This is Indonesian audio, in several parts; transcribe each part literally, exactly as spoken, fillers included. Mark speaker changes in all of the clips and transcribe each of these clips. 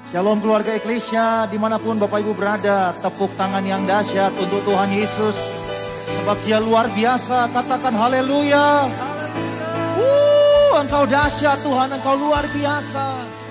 Speaker 1: Shalom keluarga Eklesia, dimanapun Bapak Ibu berada, tepuk tangan yang dahsyat untuk Tuhan Yesus. Sebab Dia luar biasa, katakan haleluya. Uh, Engkau dahsyat Tuhan, Engkau luar biasa.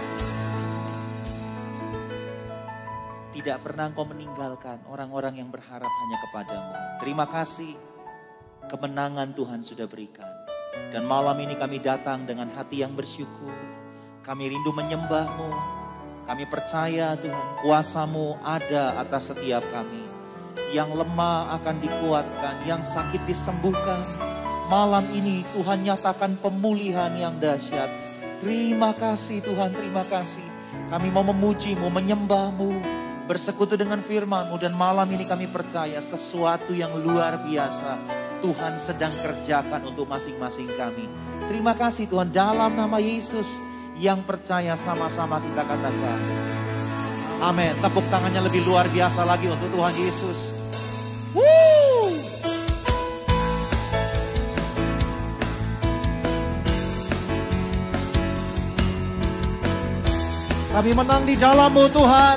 Speaker 1: Tidak pernah Engkau meninggalkan orang-orang yang berharap hanya kepadamu. Terima kasih, kemenangan Tuhan sudah berikan. Dan malam ini kami datang dengan hati yang bersyukur. Kami rindu menyembah-Mu. Kami percaya Tuhan, kuasa-Mu ada atas setiap kami. Yang lemah akan dikuatkan, yang sakit disembuhkan. Malam ini Tuhan nyatakan pemulihan yang dahsyat. Terima kasih Tuhan, terima kasih. Kami mau memuji-Mu, menyembah-Mu, bersekutu dengan firman-Mu. Dan malam ini kami percaya sesuatu yang luar biasa Tuhan sedang kerjakan untuk masing-masing kami. Terima kasih Tuhan, dalam nama Yesus. Yang percaya sama-sama kita katakan amin. Tepuk tangannya lebih luar biasa lagi untuk Tuhan Yesus. Woo! Kami menang di dalam-Mu Tuhan.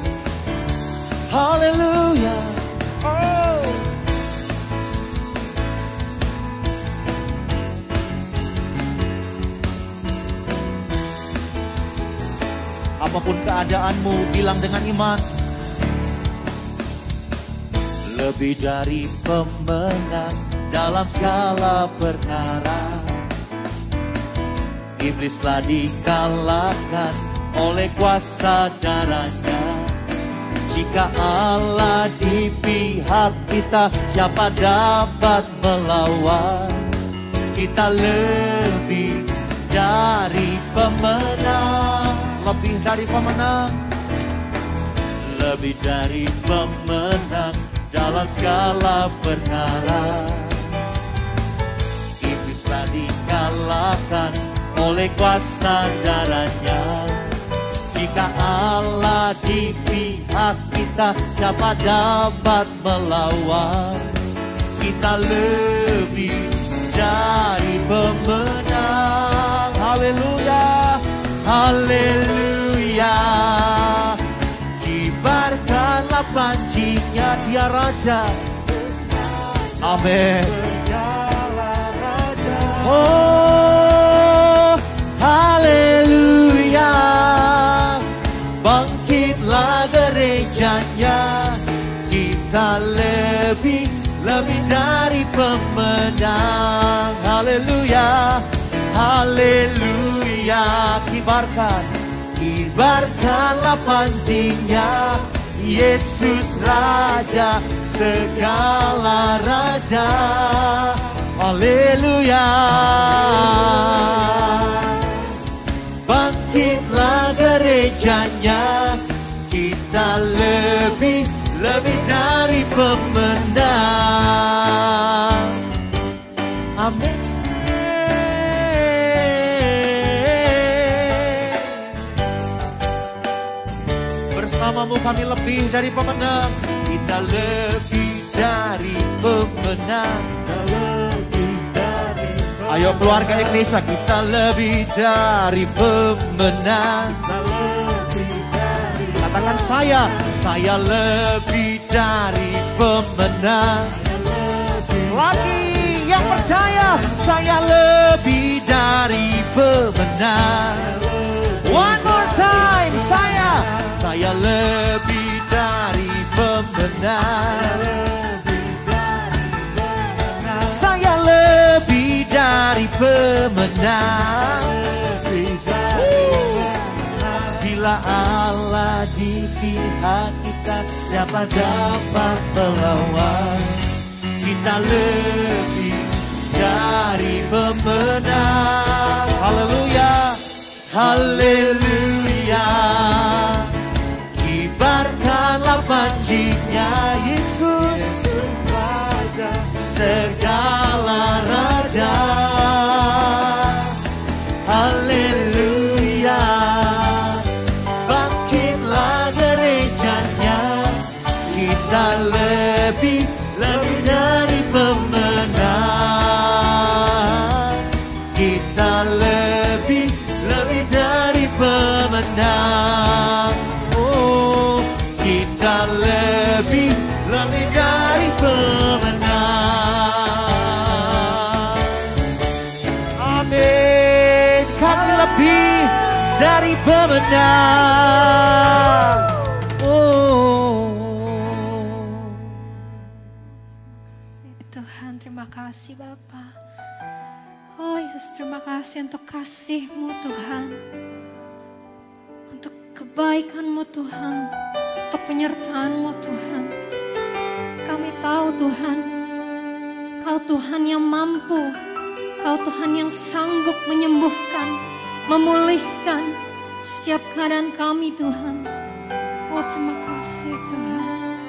Speaker 1: Haleluya. Oh. Apapun keadaanmu, bilang dengan iman. Lebih dari pemenang dalam segala perkara. Iblislah dikalahkan oleh kuasa darah-Nya. Jika Allah di pihak kita, siapa dapat melawan? Kita lebih dari pemenang. Lebih dari pemenang, lebih dari pemenang dalam segala perkara. Iblislah dikalahkan oleh kuasa darah-Nya. Jika Allah di pihak kita, siapa dapat melawan? Kita lebih dari pemenang. Haleluya. Haleluya. Kibarkanlah pancinya, Dia Raja. Amin. Oh, haleluya. Bangkitlah gerejanya. Kita lebih, lebih dari pemenang. Haleluya. Haleluya. Kibarkan, kibarkanlah pancinya. Yesus Raja, segala raja. Haleluya. Bangkitlah gerejanya. Kita lebih, lebih dari pemenang. Amin. Bersamamu kami lebih dari pemenang. Kita lebih dari pemenang. Lebih dari pemenang. Ayo keluarga Eklesia, kita lebih dari pemenang. Lebih dari pemenang. Katakan saya, saya lebih dari pemenang. Lagi yang percaya, saya lebih dari pemenang. One more time, saya. Saya lebih dari pemenang. Saya lebih dari pemenang. Bila Allah di pihak kita, siapa dapat melawan? Kita lebih dari pemenang. Haleluya. Haleluya. Kibarkanlah pancinya, Yesus Raja, segala raja. Haleluya. Bangkitlah gerejanya. Kita lebih, lebih dari pemenang. Kita lebih, lebih dari pemenang. lebih, lebih dari pemenang. Amin. Kami lebih dari pemenang. Oh.
Speaker 2: Tuhan, terima kasih Bapa. Oh Yesus, terima kasih untuk kasih-Mu Tuhan, untuk kebaikan-Mu Tuhan, untuk penyertaan-Mu Tuhan. Kami tahu Tuhan, Kau Tuhan yang mampu, Kau Tuhan yang sanggup menyembuhkan, memulihkan setiap keadaan kami Tuhan. Oh terima kasih Tuhan.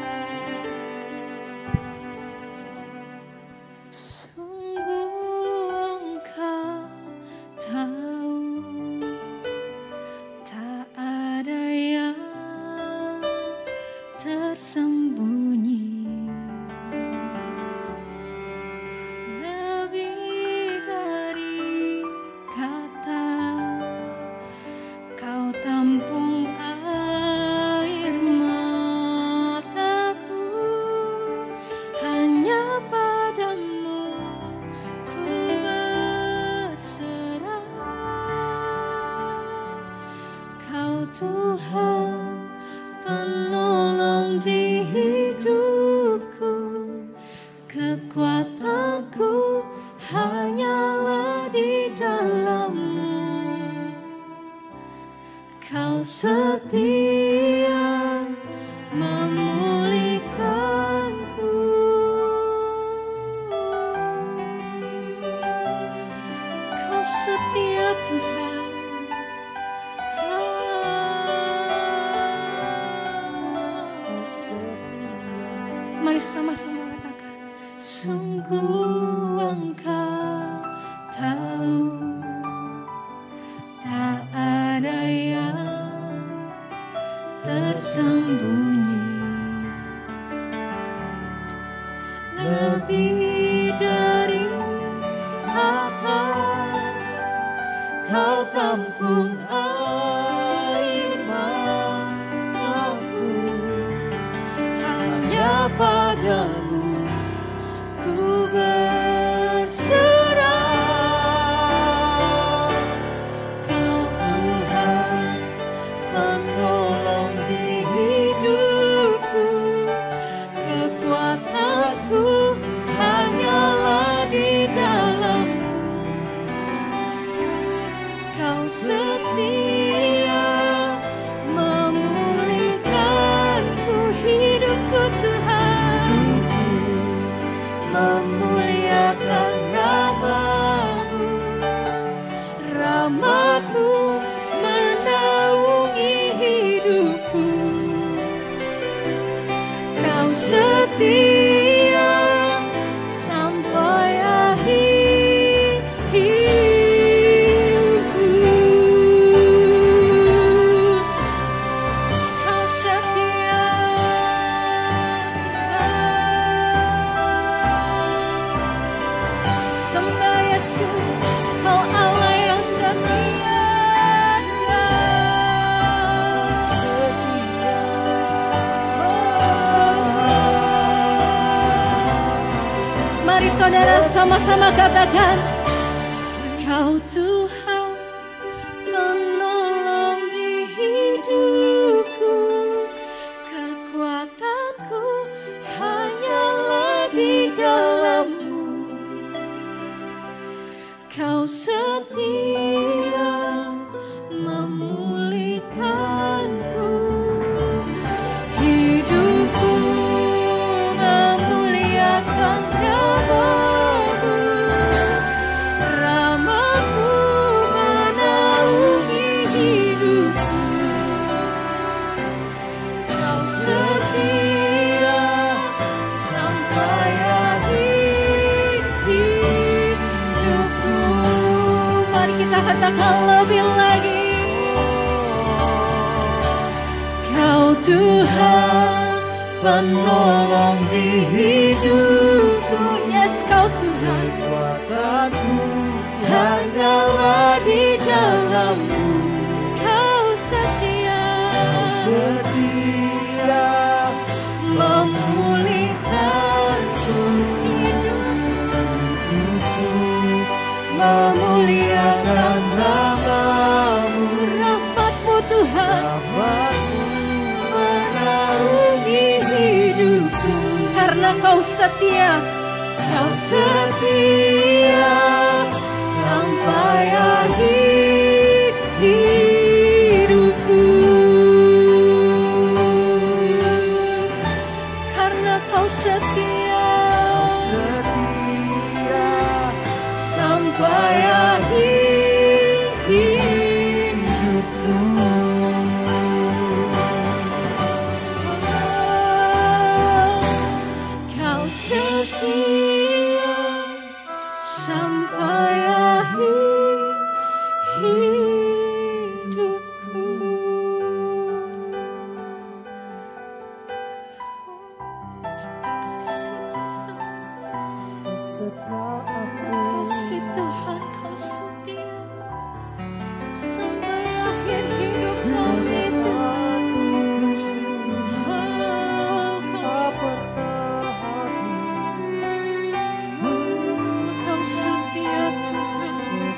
Speaker 2: Saudara sama-sama katakan, Kau Tuhan penolong di hidupku, kekuatanku hanyalah di dalam-Mu. Kau setia memulihkanku, hidupku memuliakan nama-Mu, rahmat-Mu menaungi hidupku. Kau setia sampai akhir hidupku. Mari kita katakan lebih lagi. Kau Tuhan penolong di hidupku. Yes, Kau Tuhan, kekuatanku hanyalah di dalam-Mu. Kau setia, Kau setia memuliakan nama-Mu, rahmat-Mu Tuhan menaungi hidupku, karena Kau setia, Kau setia sampai akhir hidupku, karena Kau setia, setia sampai akhir hidupku. Kau setia sampai akhir hidupku. Kasih Tuhan, Kau setia sampai akhir hidup kami Tuhan. Oh, Kau Kau setia Tuhan.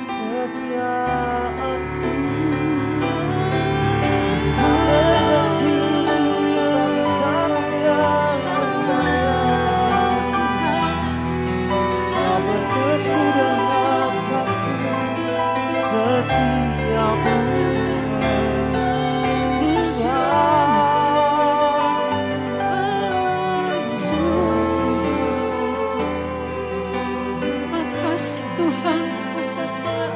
Speaker 2: Makasih Tuhan, Kau setia.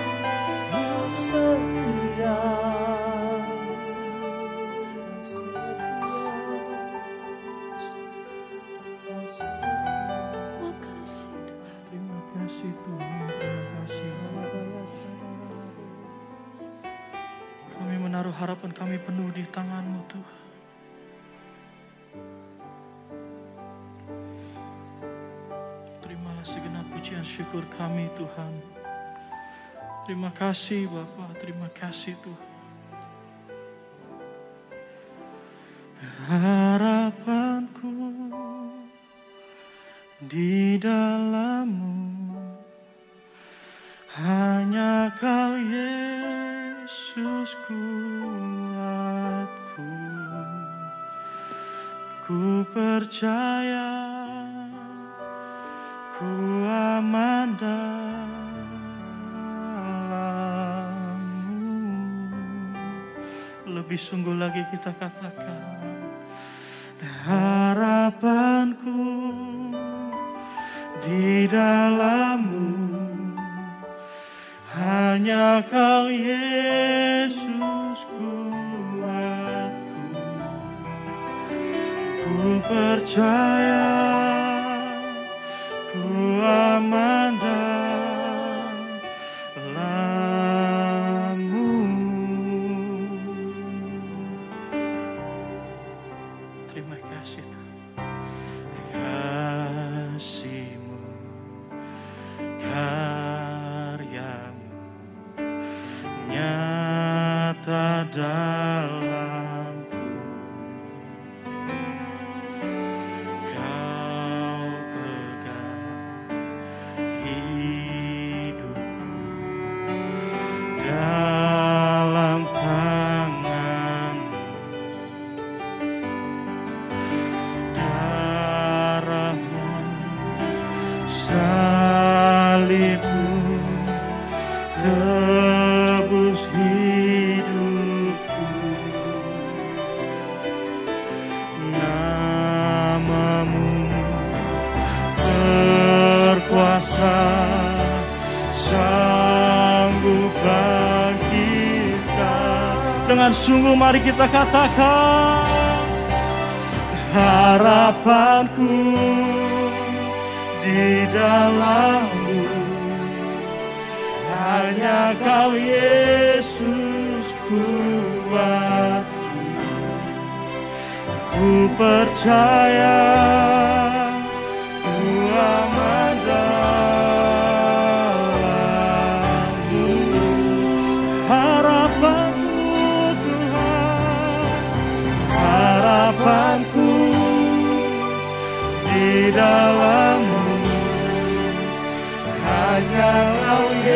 Speaker 2: Makasih Tuhan.
Speaker 3: Terima kasih Tuhan, terima kasih. Kami menaruh harapan kami penuh di tangan-Mu Tuhan. Terimalah segenap pujian syukur kami Tuhan. Terima kasih Bapa, terima kasih Tuhan. Harapanku di dalam-Mu, hanya Kau Yesus kuatku. Ku percaya, ku aman dalam-Mu. Lebih sungguh lagi kita katakan, harapanku di dalam-Mu, hanya Kau Yesus kuatku. Ku percaya, ku aman dalam-Mu. Terima kasih Tuhan. Kasih-Mu, karya-Mu nyata dalamku. Kau pegang hidupku dalam tangan-Mu. Darah-Mu, salib-Mu tebus hidupku. Nama-Mu berkuasa, sanggup bangkitkan. Dengan sungguh mari kita katakan, harapanku di dalam-Mu, hanya Kau Yesus kuatku. Ku percaya, ku aman dalam-Mu. Harapanku Tuhan, harapanku di dalam-Mu, hanya Kau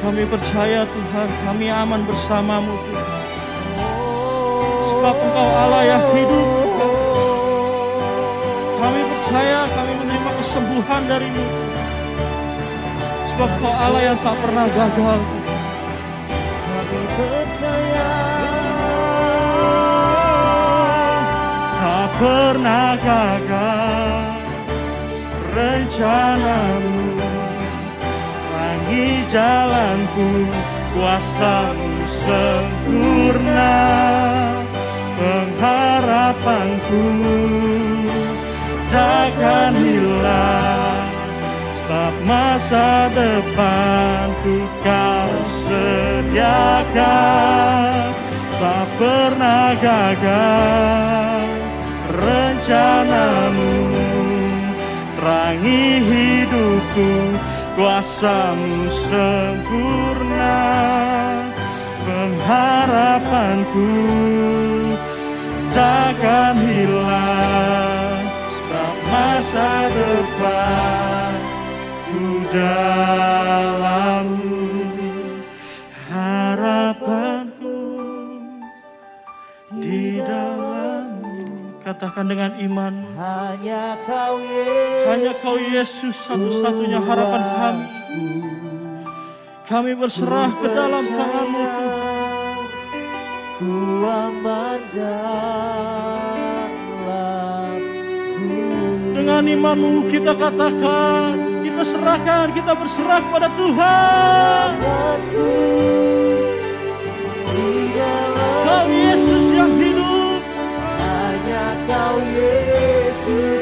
Speaker 3: Kami percaya Tuhan, kami aman bersama-Mu Tuhan. Sebab Engkau Allah yang hidup Tuhan. Kami percaya kami menerima kesembuhan dari-Mu. Sebab Engkau Allah yang tak pernah gagal Tuhan.
Speaker 4: Kami percaya
Speaker 3: tak pernah gagal rencana-Mu. Terangi jalanku, kuasa-Mu sempurna. Pengharapanku takkan hilang, sebab masa depanku Kau sediakan. Tak pernah gagal rencana-Mu. Terangi hidupku, kuasa-Mu sempurna. Pengharapanku takkan hilang, sebab masa depanku dalam-Mu. Harapanku di dalam-Mu. Katakan dengan iman,
Speaker 4: hanya Kau Yesus,
Speaker 3: hanya Kau Yesus satu-satunya harapan kami. Kami berserah ke dalam tangan-Mu Tuhan.
Speaker 4: Ku aman dalam-Mu.
Speaker 3: Dengan iman-Mu kita katakan, kita serahkan, kita berserah kepada Tuhan. Kau Yesus yang hidup,
Speaker 4: hanya Kau Yesus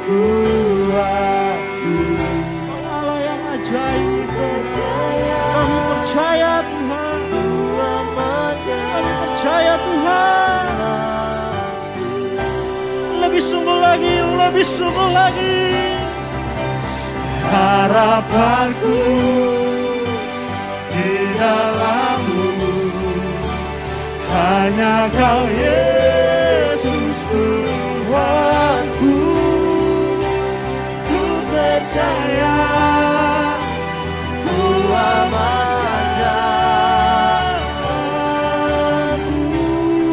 Speaker 4: kuatku.
Speaker 3: Kau Allah yang ajaib. Kami percaya Tuhan, kami percaya Tuhan. Lebih sungguh lagi, lebih sungguh lagi. Harapanku di dalam-Mu, hanya Kau Yesus Tuhanku. Ku percaya, ku aman dalam-Mu.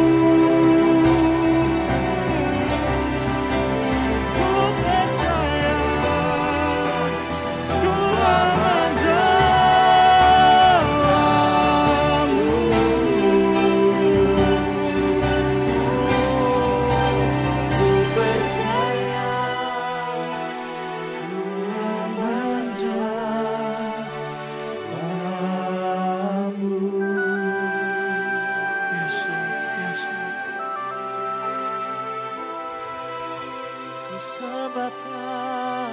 Speaker 3: Ku percaya, ku aman dalam-Mu.
Speaker 4: Ku percaya,
Speaker 3: Ku aman dalam-Mu. Yesus, Yesus.
Speaker 4: ku sembahkan.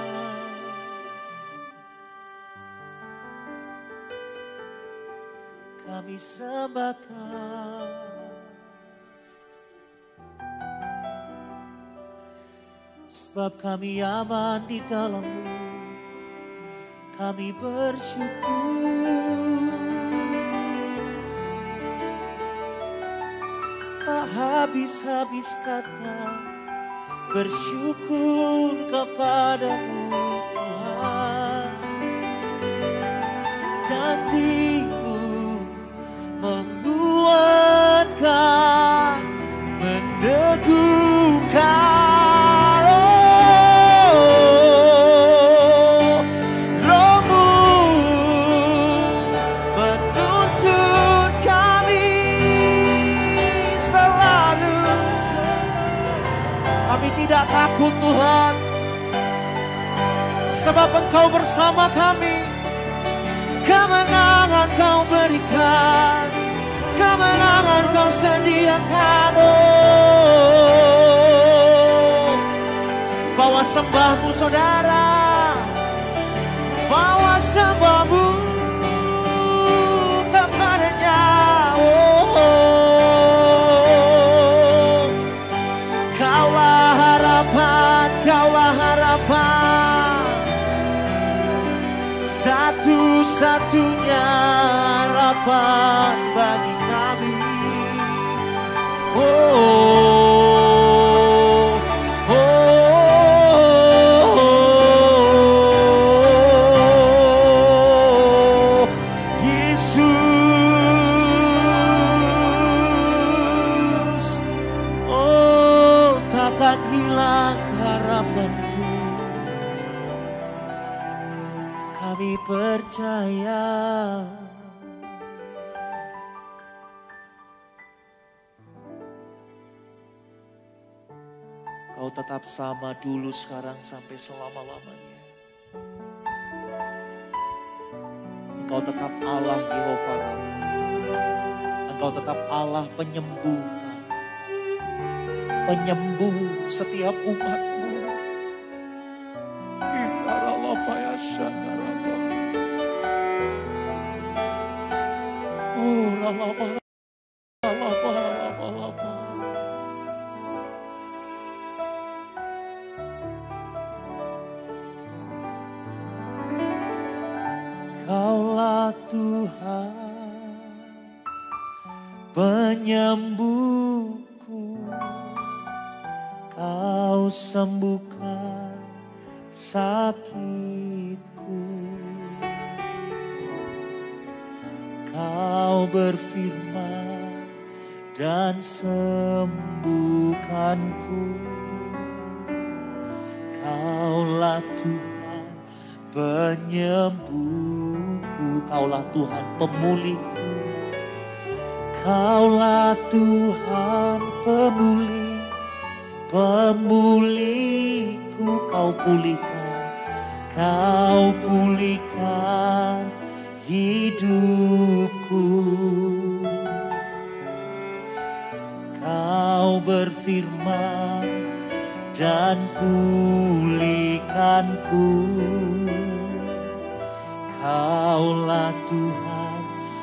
Speaker 4: Kami sembahkan. Sebab kami aman di dalam-Mu. Kami bersyukur. Tak habis-habis kata bersyukur kepada-Mu Tuhan. Janji-Mu menguatkan, meneguhkan. Oh, Roh-Mu menuntun kami selalu. Kami tidak takut Tuhan, sebab Engkau bersama kami. Kemenangan Kau berikan, kemenangan Kau sediakan. Oh, bawa sembahmu saudara, bawa sembahmu kepadanya. Oh, Kaulah harapan, Kaulah harapan, satu-satunya harapan bagi kami. Oh, oh, oh, Yesus. kami percaya.
Speaker 1: Kau tetap sama dulu, sekarang, sampai selama-lamanya. Engkau tetap Allah Yehova Rafa. Engkau tetap Allah penyembuh kami. Penyembuh setiap umat-Mu. Oh, Ralapa, Ralapa, Ralapa, Ralapa.
Speaker 4: Kaulah Tuhan penyembuhku, Kau sembuhkan sakitku. Kau berfirman dan sembuhkanku. Kaulah Tuhan penyembuhku, Kaulah Tuhan pemulihku. Kaulah Tuhan pemulih, pemulihku. Kau pulihkan, Kau pulihkan hidupku. Kau berfirman dan pulihkanku. Kaulah Tuhan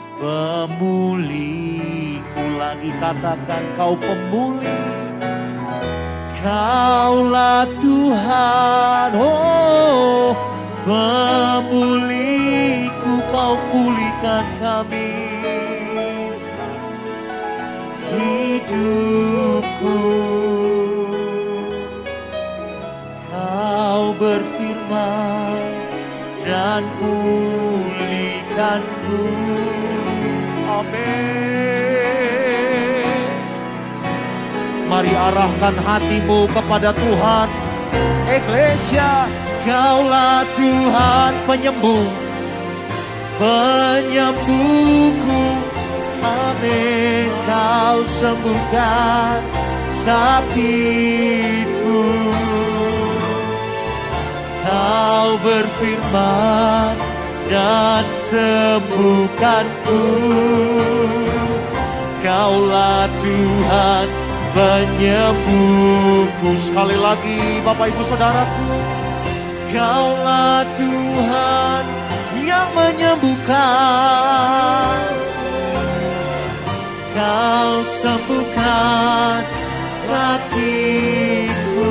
Speaker 4: pemulihku. Lagi katakan, Kau pemulih. Kaulah Tuhan, oh pemulihku. Kau pulihkan kami, hidupku. Kau berfirman dan pulihkanku. Amin.
Speaker 1: Mari arahkan hatimu kepada Tuhan.
Speaker 4: Eklesia, Kaulah Tuhan penyembuh, penyembuhku. Amin. Kau sembuhkan sakitku. Kau berfirman dan sembuhkanku. Kaulah Tuhan penyembuhku. Sekali lagi Bapak Ibu Saudaraku, Kaulah Tuhan yang menyembuhkan. Kau sembuhkan sakitku.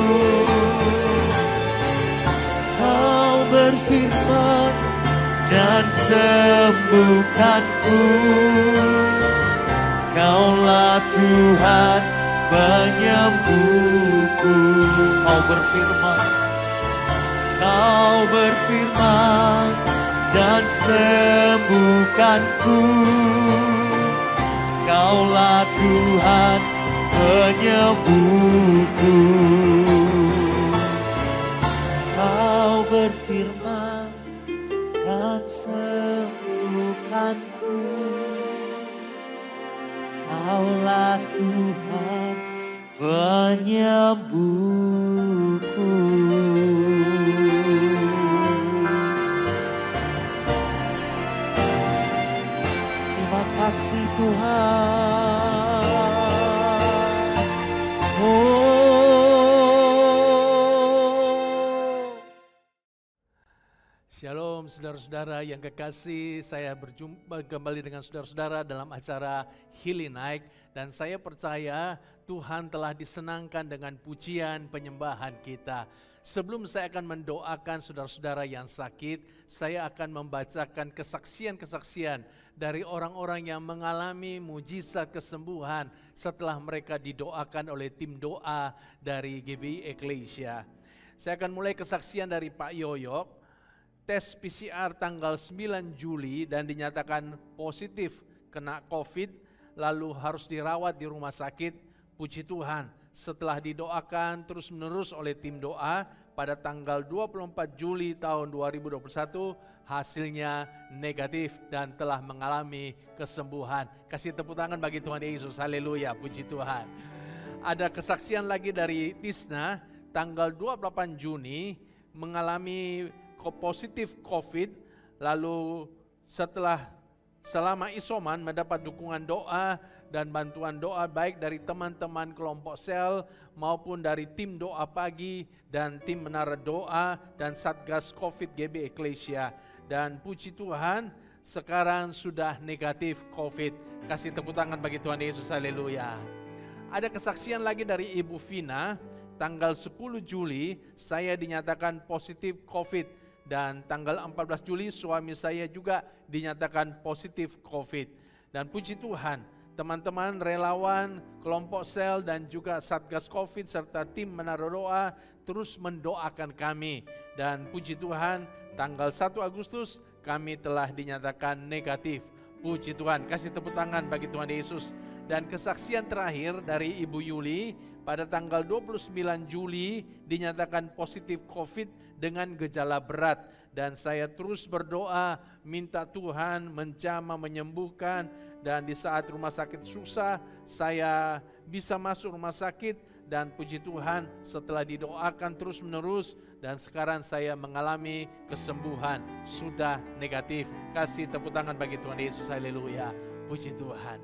Speaker 4: Kau berfirman dan sembuhkanku. Kaulah Tuhan penyembuhku.
Speaker 1: Kau berfirman,
Speaker 4: Kau berfirman dan sembuhkanku. Kaulah Tuhan penyembuhku. Kau berfirman dan sembuhkanku. Kaulah Tuhan penyembuhku. Terima kasih Tuhan. Oh.
Speaker 5: Shalom saudara-saudara yang kekasih, saya berjumpa kembali dengan saudara-saudara dalam acara Healing Night. Dan saya percaya Tuhan telah disenangkan dengan pujian penyembahan kita. Sebelum saya akan mendoakan saudara-saudara yang sakit, saya akan membacakan kesaksian-kesaksian dari orang-orang yang mengalami mujizat kesembuhan setelah mereka didoakan oleh tim doa dari G B I Eklesia. Saya akan mulai kesaksian dari Pak Yoyok, tes P C R tanggal sembilan Juli dan dinyatakan positif kena COVID, lalu harus dirawat di rumah sakit. Puji Tuhan, setelah didoakan terus-menerus oleh tim doa, pada tanggal dua puluh empat Juli tahun dua ribu dua puluh satu, hasilnya negatif dan telah mengalami kesembuhan. Kasih tepuk tangan bagi Tuhan Yesus, haleluya, puji Tuhan. Ada kesaksian lagi dari Tisna, tanggal dua puluh delapan Juni mengalami positif COVID, lalu setelah selama isoman mendapat dukungan doa dan bantuan doa baik dari teman-teman kelompok sel maupun dari tim doa pagi dan tim menara doa dan Satgas COVID G B Eklesia. Dan puji Tuhan sekarang sudah negatif COVID. Kasih tepuk tangan bagi Tuhan Yesus, haleluya. Ada kesaksian lagi dari Ibu Vina, tanggal sepuluh Juli saya dinyatakan positif COVID. Dan tanggal empat belas Juli suami saya juga dinyatakan positif COVID. Dan puji Tuhan, teman-teman relawan, kelompok sel dan juga Satgas COVID serta tim menara doa terus mendoakan kami. Dan puji Tuhan, tanggal satu Agustus kami telah dinyatakan negatif. Puji Tuhan, kasih tepuk tangan bagi Tuhan Yesus. Dan kesaksian terakhir dari Ibu Yuli, pada tanggal dua puluh sembilan Juli dinyatakan positif COVID dengan gejala berat. Dan saya terus berdoa minta Tuhan menjamah menyembuhkan. Dan di saat rumah sakit susah saya bisa masuk rumah sakit. Dan puji Tuhan setelah didoakan terus menerus dan sekarang saya mengalami kesembuhan, sudah negatif. Kasih tepuk tangan bagi Tuhan Yesus, haleluya, puji Tuhan.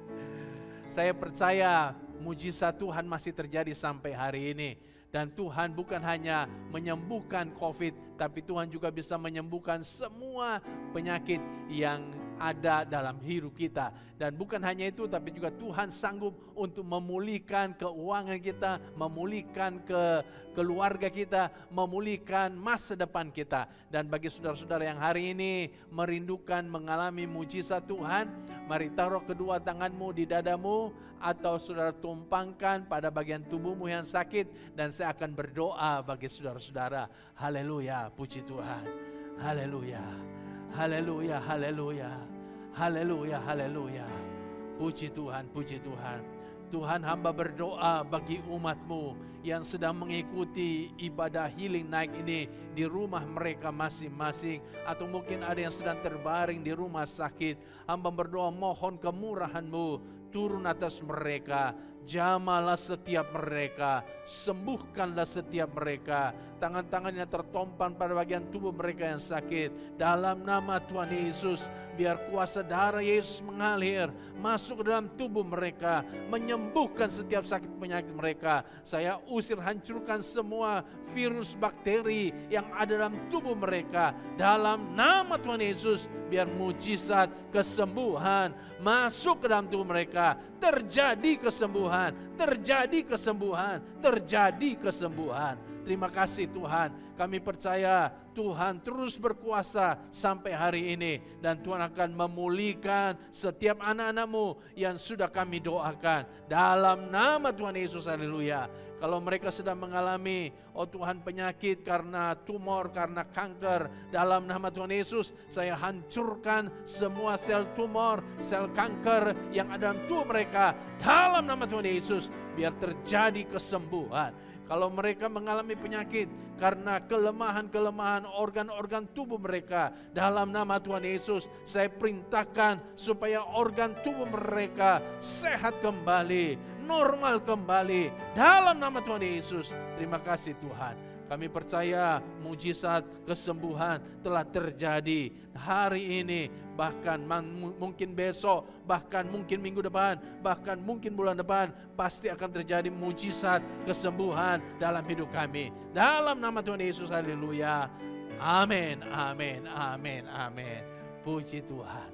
Speaker 5: Saya percaya mujizat Tuhan masih terjadi sampai hari ini. Dan Tuhan bukan hanya menyembuhkan COVID, tapi Tuhan juga bisa menyembuhkan semua penyakit yang ada dalam hidup kita. Dan bukan hanya itu, tapi juga Tuhan sanggup untuk memulihkan keuangan kita, memulihkan ke keluarga kita, memulihkan masa depan kita. Dan bagi saudara-saudara yang hari ini merindukan mengalami mujizat Tuhan, mari taruh kedua tanganmu di dadamu atau saudara tumpangkan pada bagian tubuhmu yang sakit dan saya akan berdoa bagi saudara-saudara. Haleluya, puji Tuhan. Haleluya. Haleluya, haleluya. Haleluya, haleluya. Puji Tuhan, puji Tuhan. Tuhan, hamba berdoa bagi umat-Mu yang sedang mengikuti ibadah Healing Night ini di rumah mereka masing-masing, atau mungkin ada yang sedang terbaring di rumah sakit. Hamba berdoa mohon kemurahan-Mu turun atas mereka, jamalah setiap mereka, sembuhkanlah setiap mereka, tangan-tangannya tertompang pada bagian tubuh mereka yang sakit. Dalam nama Tuhan Yesus, biar kuasa darah Yesus mengalir masuk ke dalam tubuh mereka, menyembuhkan setiap sakit penyakit mereka. Saya usir, hancurkan semua virus bakteri yang ada dalam tubuh mereka. Dalam nama Tuhan Yesus, biar mujizat kesembuhan masuk ke dalam tubuh mereka. Terjadi kesembuhan, terjadi kesembuhan, terjadi kesembuhan. Terima kasih Tuhan, kami percaya Tuhan terus berkuasa sampai hari ini. Dan Tuhan akan memulihkan setiap anak-anak-Mu yang sudah kami doakan. Dalam nama Tuhan Yesus, haleluya. Kalau mereka sedang mengalami, oh Tuhan, penyakit karena tumor, karena kanker, dalam nama Tuhan Yesus, saya hancurkan semua sel tumor, sel kanker yang ada dalam tubuh mereka. Dalam nama Tuhan Yesus, biar terjadi kesembuhan. Kalau mereka mengalami penyakit karena kelemahan-kelemahan organ-organ tubuh mereka, dalam nama Tuhan Yesus, saya perintahkan supaya organ tubuh mereka sehat kembali, normal kembali, dalam nama Tuhan Yesus. Terima kasih Tuhan. Kami percaya mujizat kesembuhan telah terjadi hari ini, bahkan mungkin besok, bahkan mungkin minggu depan, bahkan mungkin bulan depan, pasti akan terjadi mujizat kesembuhan dalam hidup kami. Dalam nama Tuhan Yesus, haleluya. Amin, amin, amin, amin. Puji Tuhan.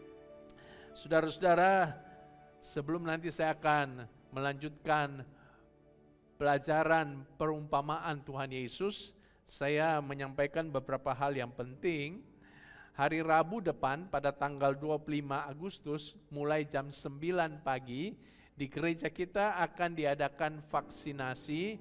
Speaker 5: Saudara-saudara, sebelum nanti saya akan melanjutkan pelajaran perumpamaan Tuhan Yesus, saya menyampaikan beberapa hal yang penting. Hari Rabu depan pada tanggal dua puluh lima Agustus mulai jam sembilan pagi di gereja kita akan diadakan vaksinasi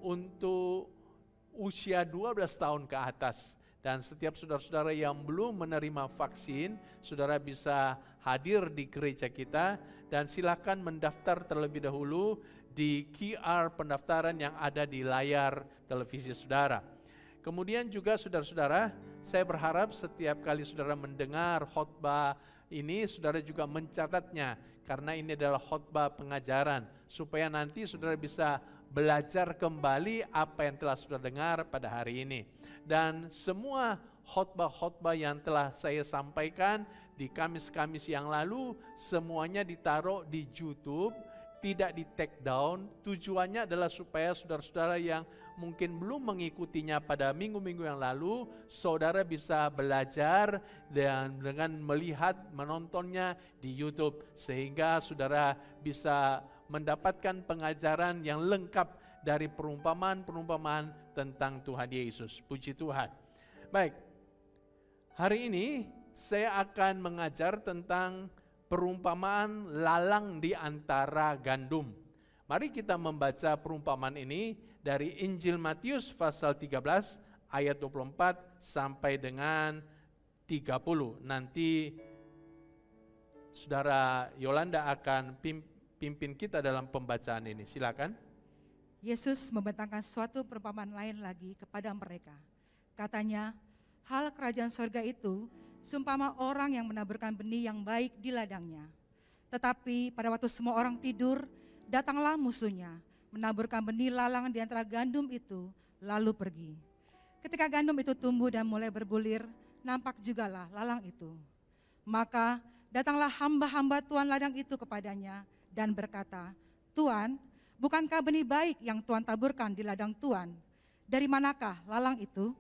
Speaker 5: untuk usia dua belas tahun ke atas. Dan setiap saudara-saudara yang belum menerima vaksin, saudara bisa hadir di gereja kita dan silakan mendaftar terlebih dahulu di Q R pendaftaran yang ada di layar televisi saudara. Kemudian juga saudara-saudara, saya berharap setiap kali saudara mendengar khotbah ini, saudara juga mencatatnya. Karena ini adalah khotbah pengajaran, supaya nanti saudara bisa belajar kembali apa yang telah saudara dengar pada hari ini. Dan semua khotbah-khotbah yang telah saya sampaikan di Kamis-Kamis yang lalu, semuanya ditaruh di YouTube, tidak di take down. Tujuannya adalah supaya saudara-saudara yang mungkin belum mengikutinya pada minggu-minggu yang lalu, saudara bisa belajar dan dengan melihat, menontonnya di YouTube, sehingga saudara bisa mendapatkan pengajaran yang lengkap dari perumpamaan-perumpamaan tentang Tuhan Yesus. Puji Tuhan. Baik, hari ini saya akan mengajar tentang perumpamaan lalang di antara gandum. Mari kita membaca perumpamaan ini dari Injil Matius pasal tiga belas ayat dua puluh empat sampai dengan tiga puluh. Nanti Saudara Yolanda akan pimpin kita dalam pembacaan ini. Silakan.
Speaker 6: Yesus membentangkan suatu perumpamaan lain lagi kepada mereka. Katanya, hal kerajaan sorga itu seumpama orang yang menaburkan benih yang baik di ladangnya. Tetapi pada waktu semua orang tidur, datanglah musuhnya, menaburkan benih lalang di antara gandum itu, lalu pergi. Ketika gandum itu tumbuh dan mulai berbulir, nampak jugalah lalang itu. Maka datanglah hamba-hamba Tuan ladang itu kepadanya dan berkata, Tuan, bukankah benih baik yang Tuan taburkan di ladang Tuan? Dari manakah lalang itu?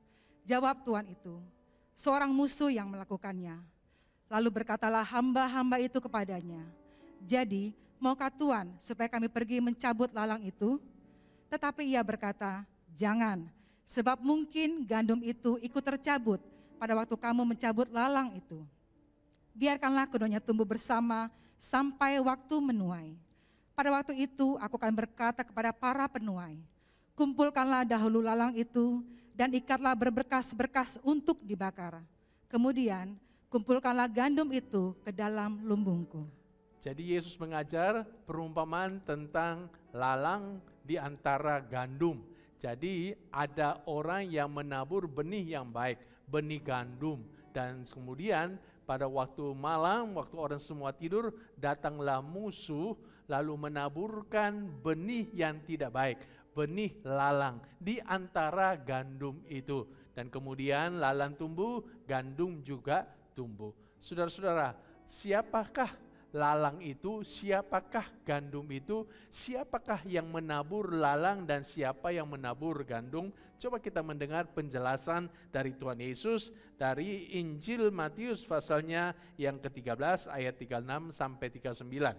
Speaker 6: Jawab Tuan itu, seorang musuh yang melakukannya. Lalu berkatalah hamba-hamba itu kepadanya, jadi maukah Tuan supaya kami pergi mencabut lalang itu? Tetapi ia berkata, jangan, sebab mungkin gandum itu ikut tercabut pada waktu kamu mencabut lalang itu. Biarkanlah keduanya tumbuh bersama sampai waktu menuai. Pada waktu itu aku akan berkata kepada para penuai, kumpulkanlah dahulu lalang itu dan ikatlah berberkas-berkas untuk dibakar. Kemudian kumpulkanlah gandum itu ke dalam lumbungku.
Speaker 5: Jadi Yesus mengajar perumpamaan tentang lalang di antara gandum. Jadi ada orang yang menabur benih yang baik, benih gandum. Dan kemudian pada waktu malam, waktu orang semua tidur, datanglah musuh lalu menaburkan benih yang tidak baik, benih lalang di antara gandum itu. Dan kemudian lalang tumbuh, gandum juga tumbuh. Saudara-saudara, siapakah lalang itu, siapakah gandum itu, siapakah yang menabur lalang dan siapa yang menabur gandum? Coba kita mendengar penjelasan dari Tuhan Yesus dari Injil Matius pasalnya yang ke tiga belas ayat tiga puluh enam sampai tiga puluh sembilan.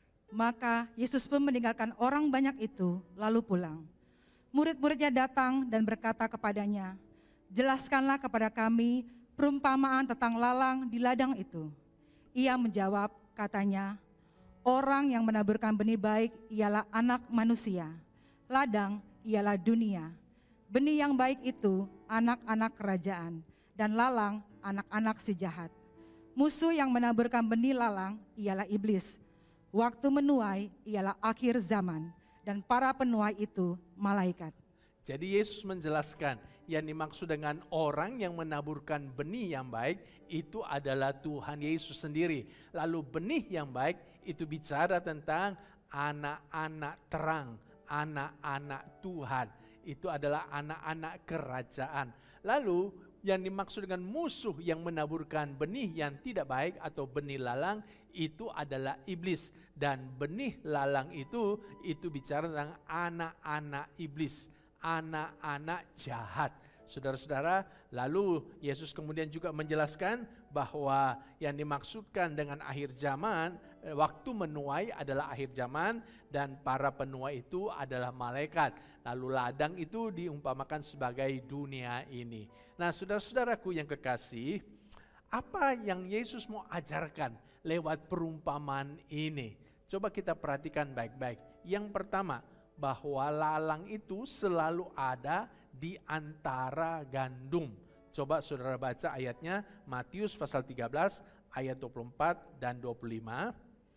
Speaker 6: Maka Yesus pun meninggalkan orang banyak itu lalu pulang. Murid-muridnya datang dan berkata kepadanya, jelaskanlah kepada kami perumpamaan tentang lalang di ladang itu. Ia menjawab, katanya, orang yang menaburkan benih baik ialah anak manusia, ladang ialah dunia. Benih yang baik itu anak-anak kerajaan, dan lalang anak-anak si jahat. Musuh yang menaburkan benih lalang ialah iblis. Waktu menuai ialah akhir zaman, dan para penuai itu malaikat.
Speaker 5: Jadi Yesus menjelaskan yang dimaksud dengan orang yang menaburkan benih yang baik itu adalah Tuhan Yesus sendiri. Lalu benih yang baik itu bicara tentang anak-anak terang, anak-anak Tuhan. Itu adalah anak-anak kerajaan. Lalu yang dimaksud dengan musuh yang menaburkan benih yang tidak baik atau benih lalang itu adalah iblis. Dan benih lalang itu itu bicara tentang anak-anak iblis, anak-anak jahat. Saudara-saudara, lalu Yesus kemudian juga menjelaskan bahwa yang dimaksudkan dengan akhir zaman, waktu menuai adalah akhir zaman dan para penuai itu adalah malaikat. Lalu ladang itu diumpamakan sebagai dunia ini. Nah, saudara-saudaraku yang kekasih, apa yang Yesus mau ajarkan lewat perumpamaan ini? Coba kita perhatikan baik-baik. Yang pertama, bahwa lalang itu selalu ada di antara gandum. Coba saudara baca ayatnya, Matius pasal tiga belas ayat dua puluh empat dan dua puluh lima.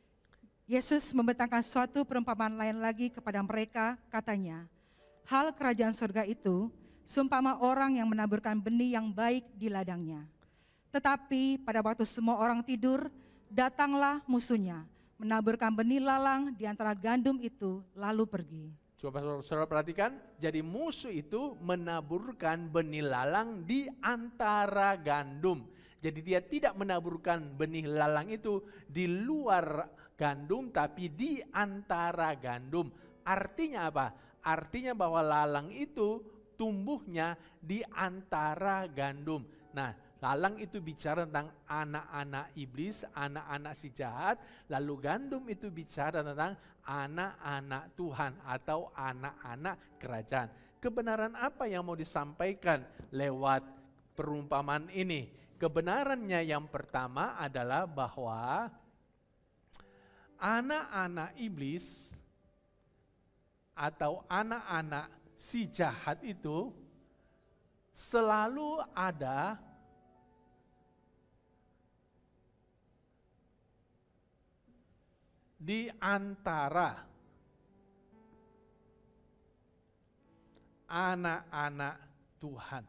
Speaker 6: Yesus membentangkan suatu perumpamaan lain lagi kepada mereka, katanya, hal kerajaan surga itu seumpama orang yang menaburkan benih yang baik di ladangnya. Tetapi pada waktu semua orang tidur, datanglah musuhnya, menaburkan benih lalang di antara gandum itu, lalu pergi.
Speaker 5: Coba saudara perhatikan, jadi musuh itu menaburkan benih lalang di antara gandum. Jadi dia tidak menaburkan benih lalang itu di luar gandum, tapi di antara gandum. Artinya apa? Artinya bahwa lalang itu tumbuhnya di antara gandum. Nah, lalang itu bicara tentang anak-anak iblis, anak-anak si jahat. Lalu gandum itu bicara tentang anak-anak Tuhan atau anak-anak kerajaan. Kebenaran apa yang mau disampaikan lewat perumpamaan ini? Kebenarannya yang pertama adalah bahwa anak-anak iblis atau anak-anak si jahat itu selalu ada di antara anak-anak Tuhan.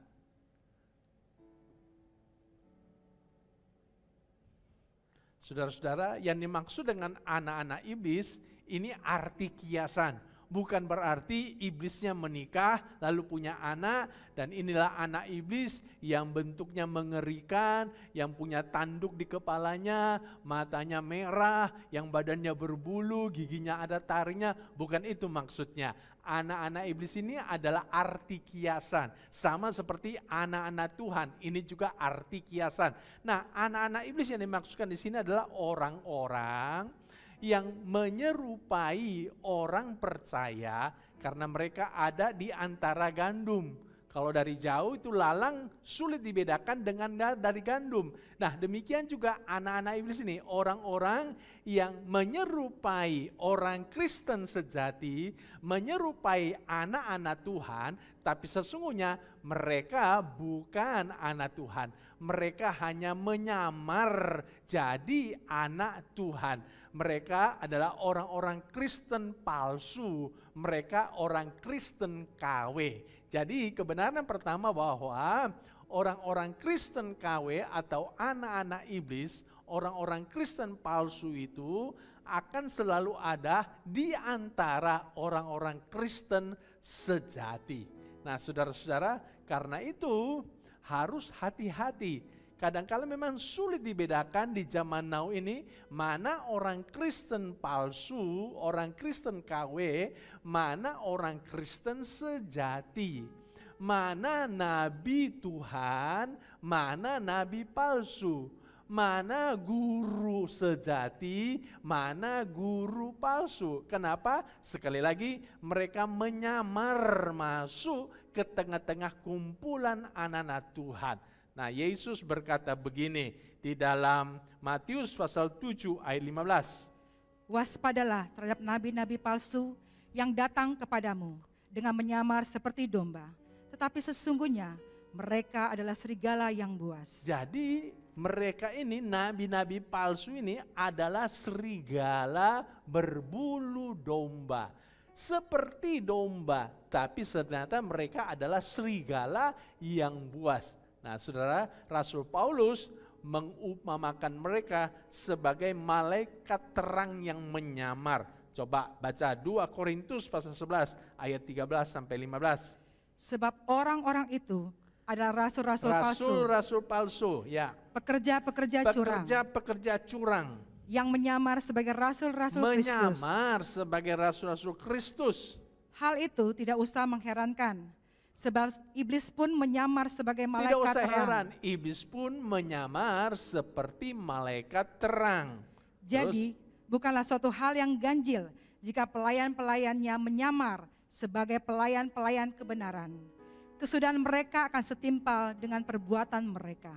Speaker 5: Saudara-saudara, yang dimaksud dengan anak-anak iblis ini arti kiasan. Bukan berarti iblisnya menikah lalu punya anak dan inilah anak iblis yang bentuknya mengerikan, yang punya tanduk di kepalanya, matanya merah, yang badannya berbulu, giginya ada taringnya. Bukan itu maksudnya. Anak-anak iblis ini adalah arti kiasan. Sama seperti anak-anak Tuhan, ini juga arti kiasan. Nah, anak-anak iblis yang dimaksudkan di sini adalah orang-orang yang menyerupai orang percaya karena mereka ada di antara gandum. Kalau dari jauh itu lalang sulit dibedakan dengan dari gandum. Nah, demikian juga anak-anak iblis ini, orang-orang yang menyerupai orang Kristen sejati, menyerupai anak-anak Tuhan, tapi sesungguhnya mereka bukan anak Tuhan. Mereka hanya menyamar jadi anak Tuhan. Mereka adalah orang-orang Kristen palsu, mereka orang Kristen K W. Jadi kebenaran pertama bahwa orang-orang Kristen K W atau anak-anak iblis, orang-orang Kristen palsu itu akan selalu ada di antara orang-orang Kristen sejati. Nah, saudara-saudara, karena itu harus hati-hati. Kadang-kala memang sulit dibedakan di zaman now ini mana orang Kristen palsu, orang Kristen K W, mana orang Kristen sejati. Mana nabi Tuhan, mana nabi palsu. Mana guru sejati, mana guru palsu. Kenapa? Sekali lagi mereka menyamar masuk ke tengah-tengah kumpulan anak-anak Tuhan. Nah, Yesus berkata begini di dalam Matius pasal tujuh ayat lima belas.
Speaker 6: Waspadalah terhadap nabi-nabi palsu yang datang kepadamu dengan menyamar seperti domba, tetapi sesungguhnya mereka adalah serigala yang buas.
Speaker 5: Jadi mereka ini, nabi-nabi palsu ini adalah serigala berbulu domba. Seperti domba, tapi ternyata mereka adalah serigala yang buas. Nah, saudara, Rasul Paulus mengumpamakan mereka sebagai malaikat terang yang menyamar. Coba baca dua Korintus pasal sebelas ayat tiga belas sampai lima belas.
Speaker 6: Sebab orang-orang itu adalah rasul-rasul palsu.
Speaker 5: Rasul-rasul palsu, ya.
Speaker 6: Pekerja-pekerja curang.
Speaker 5: Pekerja-pekerja curang.
Speaker 6: Yang menyamar sebagai rasul-rasul Kristus.
Speaker 5: Menyamar sebagai rasul-rasul Kristus.
Speaker 6: Hal itu tidak usah mengherankan. Sebab iblis pun menyamar sebagai malaikat
Speaker 5: terang. Tidak usah
Speaker 6: terang.
Speaker 5: heran, iblis pun menyamar seperti malaikat terang.
Speaker 6: Jadi, terus, bukanlah suatu hal yang ganjil jika pelayan-pelayannya menyamar sebagai pelayan-pelayan kebenaran. Kesudahan mereka akan setimpal dengan perbuatan mereka.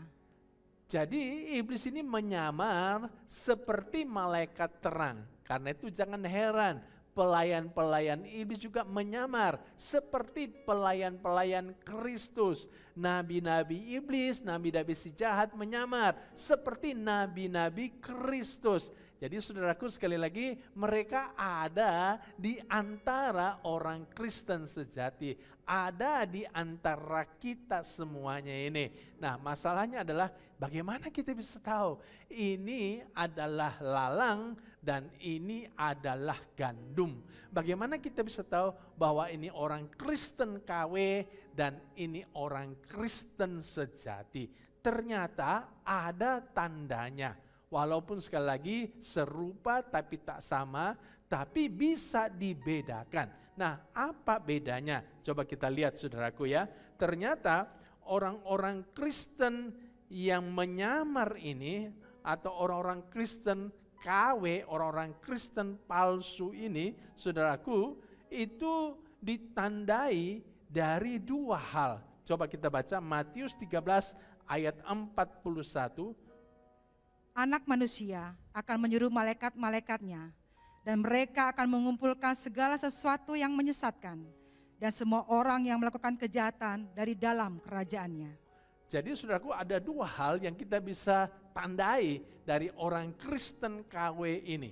Speaker 5: Jadi iblis ini menyamar seperti malaikat terang. Karena itu jangan heran. Pelayan-pelayan iblis juga menyamar seperti pelayan-pelayan Kristus. Nabi-nabi iblis, nabi-nabi si jahat menyamar seperti nabi-nabi Kristus. Jadi saudaraku sekali lagi, mereka ada di antara orang Kristen sejati. Ada di antara kita semuanya ini. Nah, masalahnya adalah bagaimana kita bisa tahu ini adalah lalang dan ini adalah gandum. Bagaimana kita bisa tahu bahwa ini orang Kristen K W dan ini orang Kristen sejati. Ternyata ada tandanya. Walaupun sekali lagi serupa tapi tak sama, tapi bisa dibedakan. Nah, apa bedanya? Coba kita lihat saudaraku ya. Ternyata orang-orang Kristen yang menyamar ini atau orang-orang Kristen K W, orang-orang Kristen palsu ini, saudaraku, itu ditandai dari dua hal. Coba kita baca Matius tiga belas ayat empat puluh satu.
Speaker 6: Anak manusia akan menyuruh malaikat-malaikatnya, dan mereka akan mengumpulkan segala sesuatu yang menyesatkan, dan semua orang yang melakukan kejahatan dari dalam kerajaannya.
Speaker 5: Jadi saudaraku, ada dua hal yang kita bisa tandai dari orang Kristen K W ini.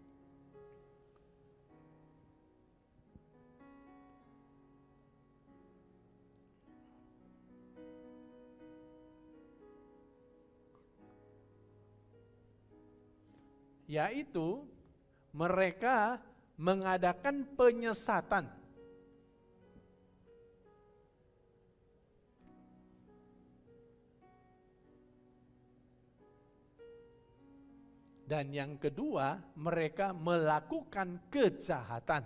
Speaker 5: Yaitu mereka mengadakan penyesatan. Dan yang kedua, mereka melakukan kejahatan.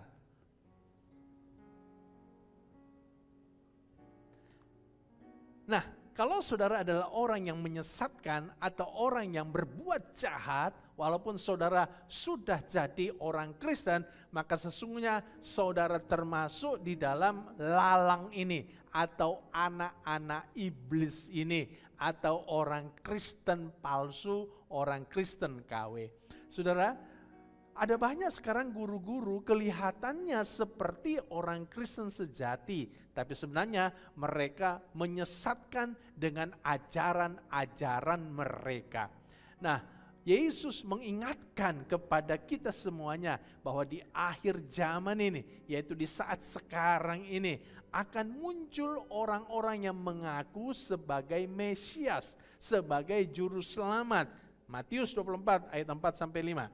Speaker 5: Nah, kalau saudara adalah orang yang menyesatkan atau orang yang berbuat jahat, walaupun saudara sudah jadi orang Kristen, maka sesungguhnya saudara termasuk di dalam lalang ini, atau anak-anak iblis ini, atau orang Kristen palsu, orang Kristen K W. Saudara, ada banyak sekarang guru-guru kelihatannya seperti orang Kristen sejati, tapi sebenarnya mereka menyesatkan dengan ajaran-ajaran mereka. Nah, Yesus mengingatkan kepada kita semuanya bahwa di akhir zaman ini, yaitu di saat sekarang ini, akan muncul orang-orang yang mengaku sebagai Mesias, sebagai juru selamat. Matius dua puluh empat ayat empat sampai lima.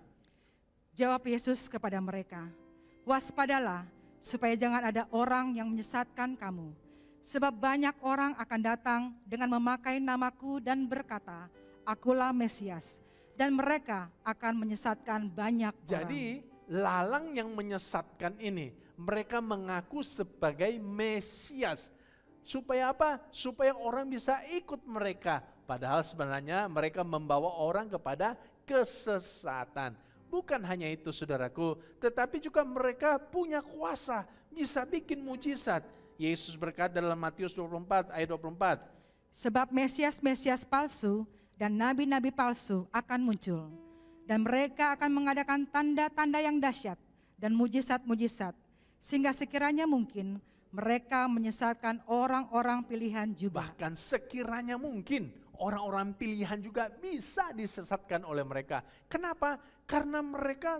Speaker 6: Jawab Yesus kepada mereka, waspadalah supaya jangan ada orang yang menyesatkan kamu. Sebab banyak orang akan datang dengan memakai namaku dan berkata, akulah Mesias. Dan mereka akan menyesatkan banyak orang.
Speaker 5: Jadi lalang yang menyesatkan ini, mereka mengaku sebagai Mesias. Supaya apa? Supaya orang bisa ikut mereka. Padahal sebenarnya mereka membawa orang kepada kesesatan. Bukan hanya itu saudaraku, tetapi juga mereka punya kuasa, bisa bikin mujizat. Yesus berkata dalam Matius dua puluh empat ayat dua puluh empat.
Speaker 6: Sebab Mesias-Mesias palsu dan nabi-nabi palsu akan muncul. Dan mereka akan mengadakan tanda-tanda yang dahsyat dan mujizat-mujizat. Sehingga sekiranya mungkin mereka menyesatkan orang-orang pilihan juga.
Speaker 5: Bahkan sekiranya mungkin orang-orang pilihan juga bisa disesatkan oleh mereka. Kenapa? Karena mereka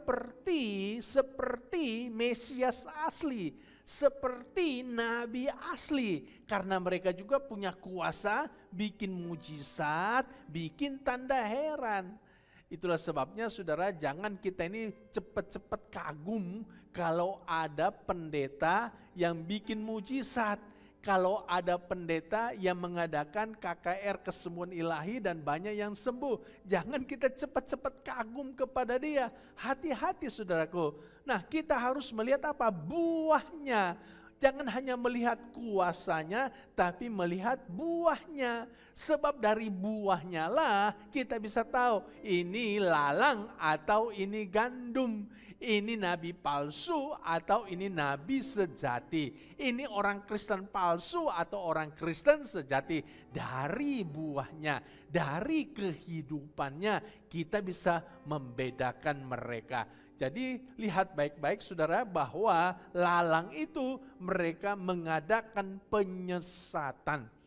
Speaker 5: seperti seperti Mesias asli, seperti nabi asli. Karena mereka juga punya kuasa bikin mujizat, bikin tanda heran. Itulah sebabnya saudara, jangan kita ini cepat-cepat kagum kalau ada pendeta yang bikin mujizat. Kalau ada pendeta yang mengadakan K K R kesembuhan ilahi dan banyak yang sembuh. Jangan kita cepat-cepat kagum kepada dia. Hati-hati saudaraku. Nah, kita harus melihat apa? Buahnya. Jangan hanya melihat kuasanya, tapi melihat buahnya. Sebab dari buahnya lah kita bisa tahu ini lalang atau ini gandum. Ini nabi palsu atau ini nabi sejati. Ini orang Kristen palsu atau orang Kristen sejati. Dari buahnya, dari kehidupannya kita bisa membedakan mereka. Jadi lihat baik-baik saudara bahwa lalang itu mereka mengadakan penyesatan.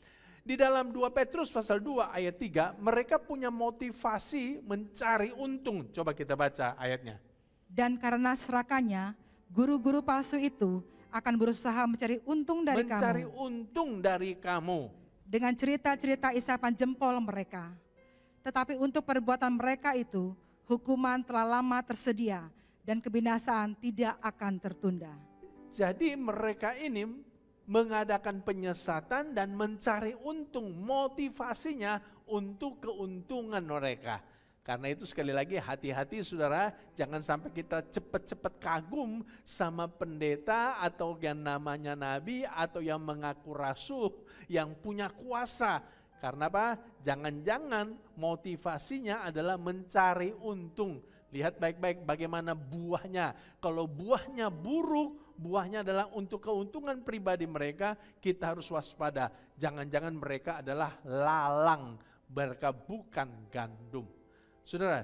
Speaker 5: Di dalam dua Petrus pasal dua ayat tiga, mereka punya motivasi mencari untung. Coba kita baca ayatnya.
Speaker 6: Dan karena serakannya, guru-guru palsu itu akan berusaha mencari untung dari
Speaker 5: mencari
Speaker 6: kamu.
Speaker 5: untung dari kamu.
Speaker 6: Dengan cerita-cerita isapan jempol mereka. Tetapi untuk perbuatan mereka itu, hukuman telah lama tersedia dan kebinasaan tidak akan tertunda.
Speaker 5: Jadi mereka ini mengadakan penyesatan dan mencari untung, motivasinya untuk keuntungan mereka. Karena itu sekali lagi hati-hati saudara, jangan sampai kita cepat-cepat kagum sama pendeta atau yang namanya nabi atau yang mengaku rasul, yang punya kuasa. Karena apa? Jangan-jangan motivasinya adalah mencari untung. Lihat baik-baik bagaimana buahnya. Kalau buahnya buruk, buahnya adalah untuk keuntungan pribadi mereka, kita harus waspada. Jangan-jangan mereka adalah lalang, mereka bukan gandum. Saudara,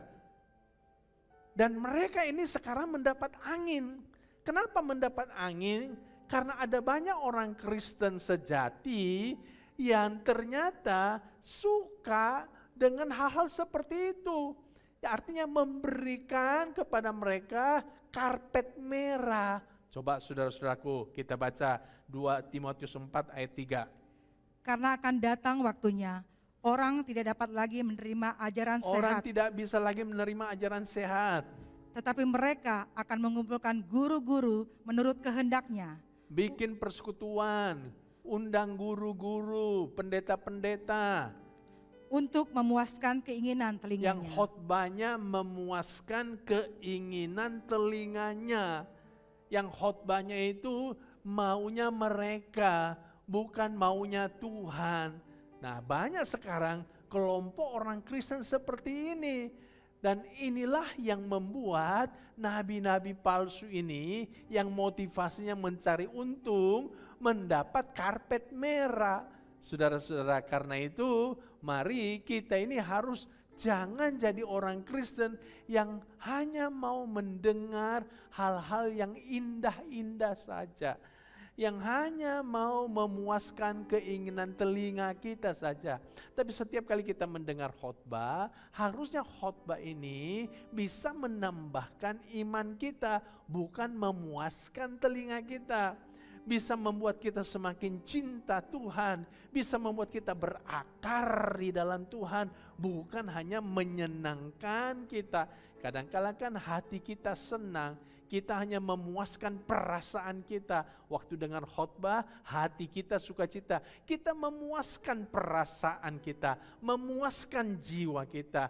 Speaker 5: dan mereka ini sekarang mendapat angin. Kenapa mendapat angin? Karena ada banyak orang Kristen sejati yang ternyata suka dengan hal-hal seperti itu. Ya, artinya memberikan kepada mereka karpet merah. Coba saudara-saudaraku kita baca dua Timotius empat ayat tiga.
Speaker 6: Karena akan datang waktunya, orang tidak dapat lagi menerima ajaran
Speaker 5: Orang
Speaker 6: sehat.
Speaker 5: tidak bisa lagi menerima ajaran sehat.
Speaker 6: Tetapi mereka akan mengumpulkan guru-guru menurut kehendaknya.
Speaker 5: Bikin persekutuan, undang guru-guru, pendeta-pendeta.
Speaker 6: Untuk memuaskan keinginan telinganya.
Speaker 5: Yang khotbahnya memuaskan keinginan telinganya. Yang khotbahnya itu maunya mereka, bukan maunya Tuhan. Nah, banyak sekarang kelompok orang Kristen seperti ini. Dan inilah yang membuat nabi-nabi palsu ini yang motivasinya mencari untung mendapat karpet merah. Saudara-saudara, karena itu mari kita ini harus jangan jadi orang Kristen yang hanya mau mendengar hal-hal yang indah-indah saja. Yang hanya mau memuaskan keinginan telinga kita saja. Tapi setiap kali kita mendengar khotbah, harusnya khotbah ini bisa menambahkan iman kita, bukan memuaskan telinga kita. Bisa membuat kita semakin cinta Tuhan, bisa membuat kita berakar di dalam Tuhan, bukan hanya menyenangkan kita. Kadang-kala kan hati kita senang, kita hanya memuaskan perasaan kita. Waktu dengar khotbah, hati kita sukacita. Kita memuaskan perasaan kita, memuaskan jiwa kita,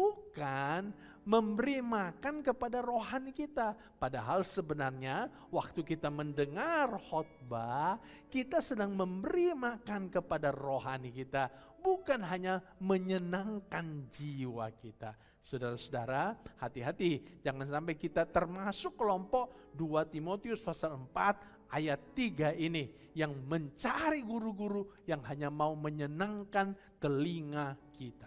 Speaker 5: bukan memberi makan kepada rohani kita. Padahal sebenarnya waktu kita mendengar khotbah, kita sedang memberi makan kepada rohani kita, bukan hanya menyenangkan jiwa kita. Saudara-saudara, hati-hati, jangan sampai kita termasuk kelompok dua Timotius pasal empat ayat tiga ini yang mencari guru-guru yang hanya mau menyenangkan telinga kita.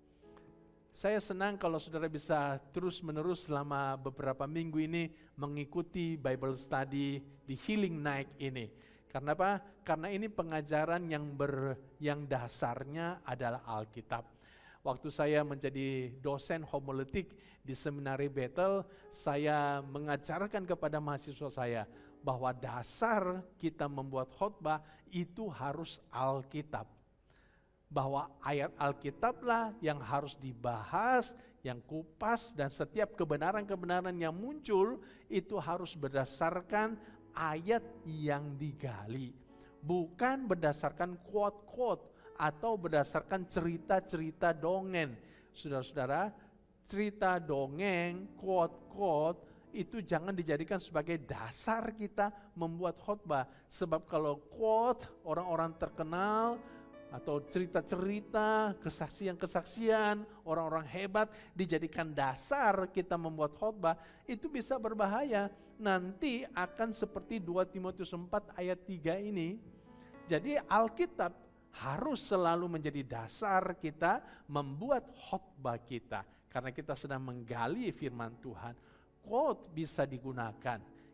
Speaker 5: Saya senang kalau saudara bisa terus-menerus selama beberapa minggu ini mengikuti Bible Study di Healing Night ini. Karena apa? Karena ini pengajaran yang ber, yang dasarnya adalah Alkitab. Waktu saya menjadi dosen homiletik di Seminari Bethel, saya mengajarkan kepada mahasiswa saya bahwa dasar kita membuat khotbah itu harus Alkitab. Bahwa ayat Alkitablah yang harus dibahas, yang kupas, dan setiap kebenaran-kebenaran yang muncul itu harus berdasarkan ayat yang digali. Bukan berdasarkan quote-quote atau berdasarkan cerita-cerita dongeng. Saudara-saudara, cerita dongeng, quote-quote itu jangan dijadikan sebagai dasar kita membuat khotbah. Sebab kalau quote orang-orang terkenal, atau cerita-cerita, kesaksian-kesaksian, orang-orang hebat dijadikan dasar kita membuat khotbah, itu bisa berbahaya. Nanti akan seperti dua Timotius empat ayat tiga ini. Jadi Alkitab harus selalu menjadi dasar kita membuat khotbah kita. Karena kita sedang menggali firman Tuhan. Quote bisa digunakan.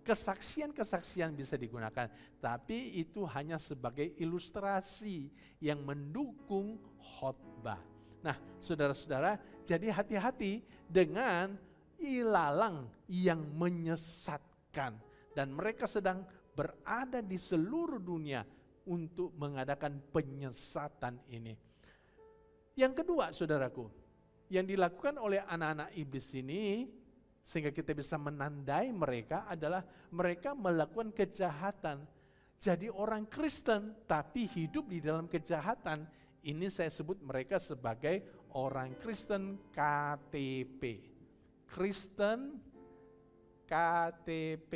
Speaker 5: kesaksian-kesaksian bisa digunakan, tapi itu hanya sebagai ilustrasi yang mendukung khotbah. Nah, saudara-saudara, jadi hati-hati dengan ilalang yang menyesatkan, dan mereka sedang berada di seluruh dunia untuk mengadakan penyesatan ini. Yang kedua, saudaraku, yang dilakukan oleh anak-anak iblis ini sehingga kita bisa menandai mereka adalah mereka melakukan kejahatan. Jadi orang Kristen tapi hidup di dalam kejahatan, ini saya sebut mereka sebagai orang Kristen K T P. Kristen K T P.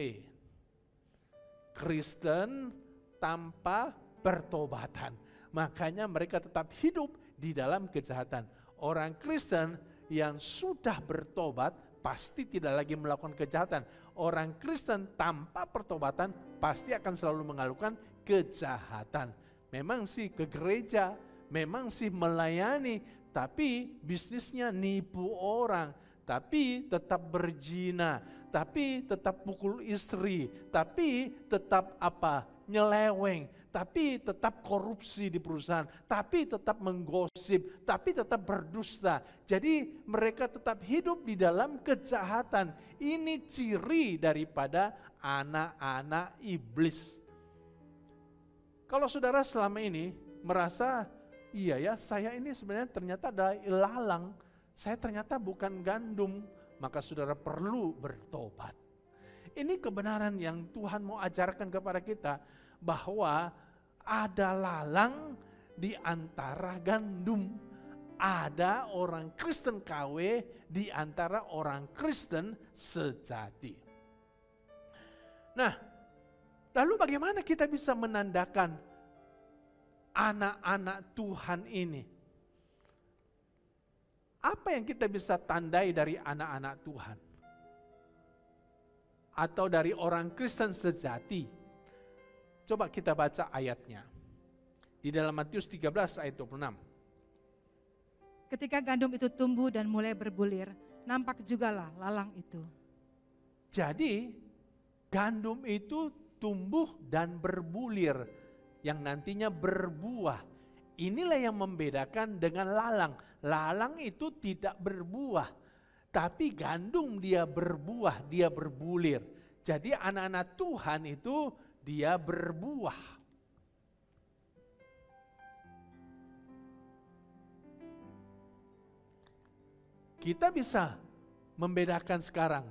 Speaker 5: Kristen tanpa pertobatan. Makanya mereka tetap hidup di dalam kejahatan. Orang Kristen yang sudah bertobat pasti tidak lagi melakukan kejahatan. Orang Kristen tanpa pertobatan pasti akan selalu melakukan kejahatan. Memang sih ke gereja, memang sih melayani, tapi bisnisnya nipu orang, tapi tetap berzina, tapi tetap pukul istri, tapi tetap apa? Nyeleweng, tapi tetap korupsi di perusahaan, tapi tetap menggosip, tapi tetap berdusta. Jadi mereka tetap hidup di dalam kejahatan. Ini ciri daripada anak-anak iblis. Kalau saudara selama ini merasa, iya ya, saya ini sebenarnya ternyata adalah ilalang, saya ternyata bukan gandum, maka saudara perlu bertobat. Ini kebenaran yang Tuhan mau ajarkan kepada kita, bahwa ada lalang di antara gandum. Ada orang Kristen K W di antara orang Kristen sejati. Nah, lalu bagaimana kita bisa menandakan anak-anak Tuhan ini? Apa yang kita bisa tandai dari anak-anak Tuhan? Atau dari orang Kristen sejati? Coba kita baca ayatnya. Di dalam Matius tiga belas ayat dua puluh enam.
Speaker 6: Ketika gandum itu tumbuh dan mulai berbulir, nampak jugalah lalang itu.
Speaker 5: Jadi gandum itu tumbuh dan berbulir, yang nantinya berbuah. Inilah yang membedakan dengan lalang. Lalang itu tidak berbuah, tapi gandum dia berbuah, dia berbulir. Jadi anak-anak Tuhan itu dia berbuah. Kita bisa membedakan sekarang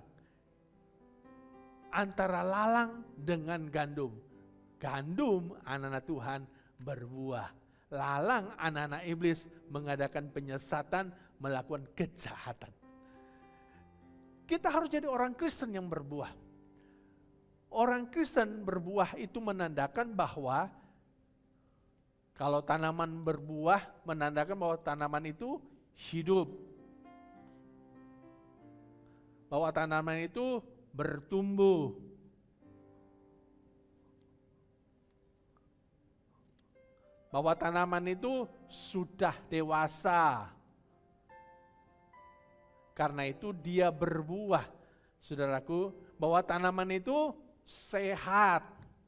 Speaker 5: antara lalang dengan gandum. Gandum anak-anak Tuhan berbuah. Lalang anak-anak iblis mengadakan penyesatan, melakukan kejahatan. Kita harus jadi orang Kristen yang berbuah. Orang Kristen berbuah itu menandakan bahwa kalau tanaman berbuah menandakan bahwa tanaman itu hidup. Bahwa tanaman itu bertumbuh. Bahwa tanaman itu sudah dewasa. Karena itu dia berbuah. Saudaraku, bahwa tanaman itu sehat.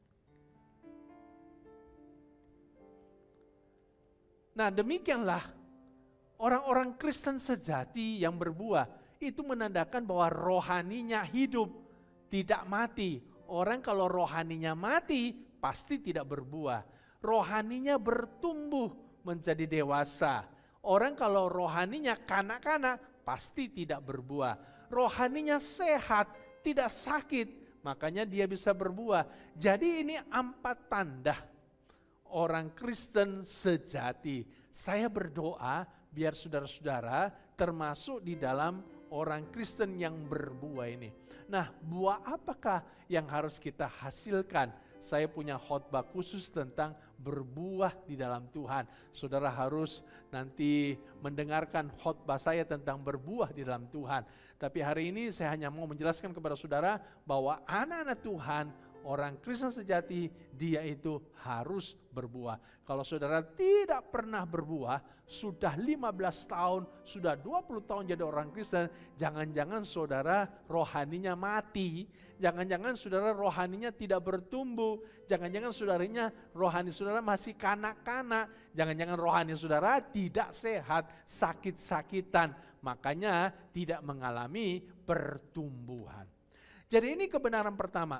Speaker 5: Nah, demikianlah orang-orang Kristen sejati yang berbuah itu menandakan bahwa rohaninya hidup, tidak mati. Orang kalau rohaninya mati pasti tidak berbuah. Rohaninya bertumbuh menjadi dewasa. Orang kalau rohaninya kanak-kanak pasti tidak berbuah. Rohaninya sehat, tidak sakit, makanya dia bisa berbuah. Jadi ini empat tanda orang Kristen sejati. Saya berdoa biar saudara-saudara termasuk di dalam orang Kristen yang berbuah ini. Nah, buah apakah yang harus kita hasilkan? Saya punya khotbah khusus tentang berbuah di dalam Tuhan. Saudara harus nanti mendengarkan khotbah saya tentang berbuah di dalam Tuhan. Tapi hari ini saya hanya mau menjelaskan kepada saudara bahwa anak-anak Tuhan, orang Kristen sejati, dia itu harus berbuah. Kalau saudara tidak pernah berbuah, sudah lima belas tahun, sudah dua puluh tahun jadi orang Kristen, jangan-jangan saudara rohaninya mati, jangan-jangan saudara rohaninya tidak bertumbuh, jangan-jangan saudaranya rohani saudara masih kanak-kanak, jangan-jangan rohani saudara tidak sehat, sakit-sakitan, makanya tidak mengalami pertumbuhan. Jadi ini kebenaran pertama,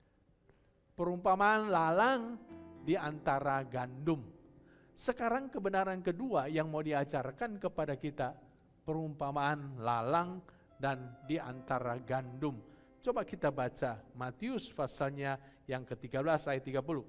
Speaker 5: perumpamaan lalang di antara gandum. Sekarang kebenaran kedua yang mau diajarkan kepada kita, perumpamaan lalang dan di antara gandum. Coba kita baca Matius pasalnya yang ke tiga belas ayat tiga puluh.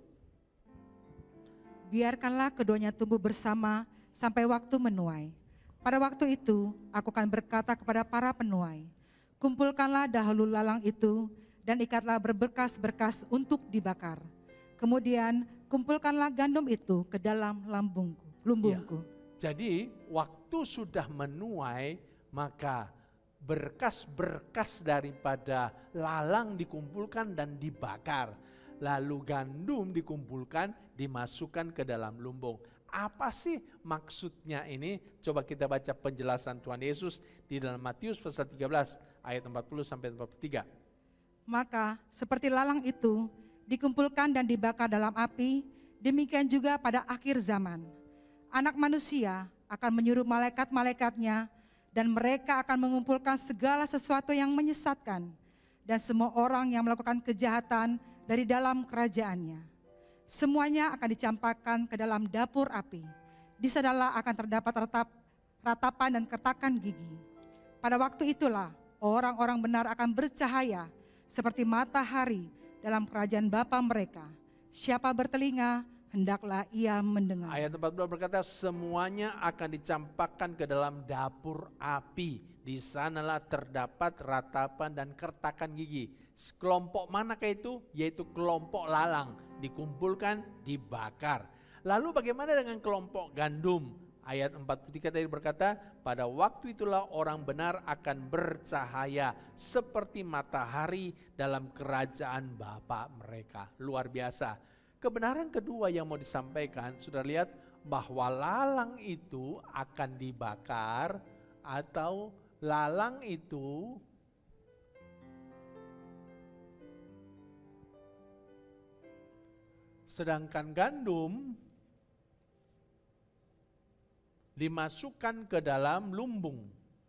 Speaker 6: Biarkanlah keduanya tumbuh bersama sampai waktu menuai. Pada waktu itu aku akan berkata kepada para penuai, kumpulkanlah dahulu lalang itu dan ikatlah berberkas-berkas untuk dibakar. Kemudian kumpulkanlah gandum itu ke dalam lambungku, lumbungku.
Speaker 5: Ya, jadi waktu sudah menuai, maka berkas-berkas daripada lalang dikumpulkan dan dibakar. Lalu gandum dikumpulkan, dimasukkan ke dalam lumbung. Apa sih maksudnya ini? Coba kita baca penjelasan Tuhan Yesus di dalam Matius pasal tiga belas ayat empat puluh sampai empat puluh tiga.
Speaker 6: Maka seperti lalang itu dikumpulkan dan dibakar dalam api, demikian juga pada akhir zaman. Anak manusia akan menyuruh malaikat-malaikatnya dan mereka akan mengumpulkan segala sesuatu yang menyesatkan dan semua orang yang melakukan kejahatan dari dalam kerajaannya. Semuanya akan dicampakkan ke dalam dapur api. Di sanalah akan terdapat retap, ratapan dan kertakan gigi. Pada waktu itulah orang-orang benar akan bercahaya seperti matahari dalam kerajaan Bapa mereka. Siapa bertelinga, hendaklah ia mendengar.
Speaker 5: Ayat empat belas berkata, semuanya akan dicampakkan ke dalam dapur api. Di sanalah terdapat ratapan dan kertakan gigi. Kelompok manakah itu? Yaitu kelompok lalang. Dikumpulkan, dibakar. Lalu bagaimana dengan kelompok gandum? Ayat empat puluh tiga tadi berkata, pada waktu itulah orang benar akan bercahaya seperti matahari dalam kerajaan Bapa mereka. Luar biasa. Kebenaran kedua yang mau disampaikan, sudah lihat bahwa lalang itu akan dibakar atau lalang itu sedangkan gandum dimasukkan ke dalam lumbung.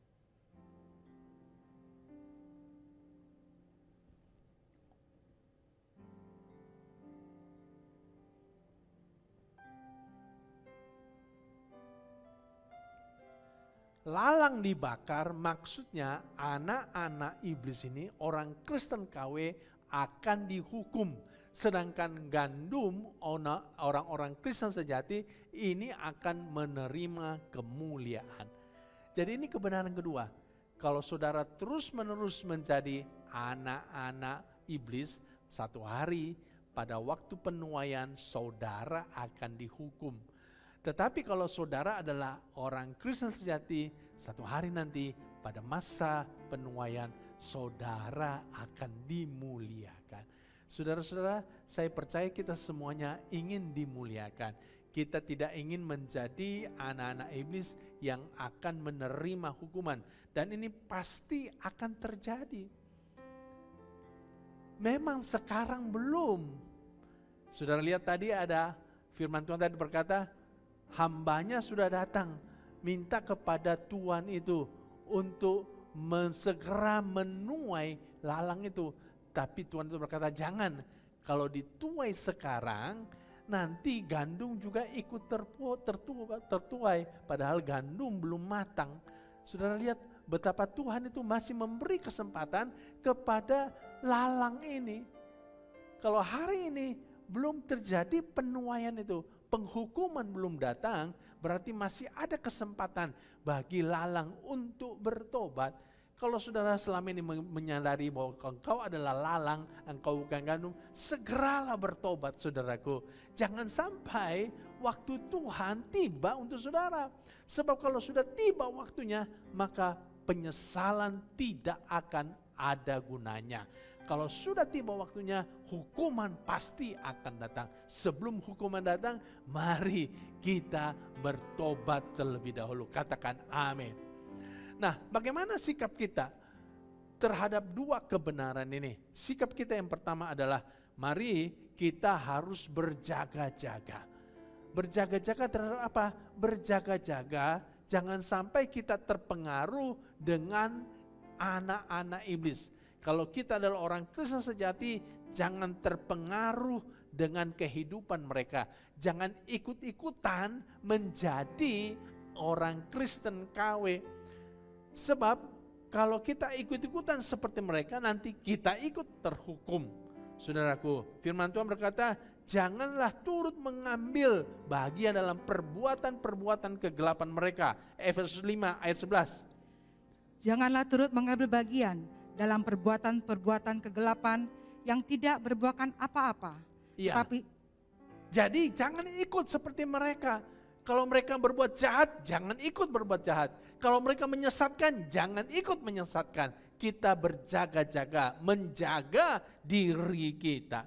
Speaker 5: Lalang dibakar maksudnya anak-anak iblis ini, orang Kristen K W akan dihukum. Sedangkan gandum, orang-orang Kristen sejati ini akan menerima kemuliaan. Jadi ini kebenaran kedua. Kalau saudara terus menerus menjadi anak-anak iblis, satu hari pada waktu penuaian saudara akan dihukum. Tetapi kalau saudara adalah orang Kristen sejati, satu hari nanti pada masa penuaian saudara akan dimuliakan. Saudara-saudara, saya percaya kita semuanya ingin dimuliakan. Kita tidak ingin menjadi anak-anak iblis yang akan menerima hukuman. Dan ini pasti akan terjadi. Memang sekarang belum. Saudara lihat tadi ada firman Tuhan tadi berkata, hambanya sudah datang minta kepada Tuhan itu untuk segera menuai lalang itu. Tapi Tuhan itu berkata, jangan, kalau dituai sekarang, nanti gandum juga ikut terpu, tertu, tertuai. Padahal gandum belum matang. Saudara lihat betapa Tuhan itu masih memberi kesempatan kepada lalang ini. Kalau hari ini belum terjadi penuaian itu, penghukuman belum datang, berarti masih ada kesempatan bagi lalang untuk bertobat. Kalau saudara selama ini menyadari bahwa engkau adalah lalang, engkau bukan gandum, segeralah bertobat saudaraku. Jangan sampai waktu Tuhan tiba untuk saudara. Sebab kalau sudah tiba waktunya, maka penyesalan tidak akan ada gunanya. Kalau sudah tiba waktunya, hukuman pasti akan datang. Sebelum hukuman datang, mari kita bertobat terlebih dahulu. Katakan amin. Nah, bagaimana sikap kita terhadap dua kebenaran ini? Sikap kita yang pertama adalah, mari kita harus berjaga-jaga. Berjaga-jaga terhadap apa? Berjaga-jaga, jangan sampai kita terpengaruh dengan anak-anak iblis. Kalau kita adalah orang Kristen sejati, jangan terpengaruh dengan kehidupan mereka. Jangan ikut-ikutan menjadi orang Kristen K W. Sebab kalau kita ikut-ikutan seperti mereka, nanti kita ikut terhukum. Saudaraku, firman Tuhan berkata, janganlah turut mengambil bagian dalam perbuatan-perbuatan kegelapan mereka. Efesus lima ayat sebelas.
Speaker 6: Janganlah turut mengambil bagian dalam perbuatan-perbuatan kegelapan yang tidak berbuahkan apa-apa.
Speaker 5: Iya.
Speaker 6: Tapi
Speaker 5: Jadi jangan ikut seperti mereka. Kalau mereka berbuat jahat, jangan ikut berbuat jahat. Kalau mereka menyesatkan, jangan ikut menyesatkan. Kita berjaga-jaga, menjaga diri kita.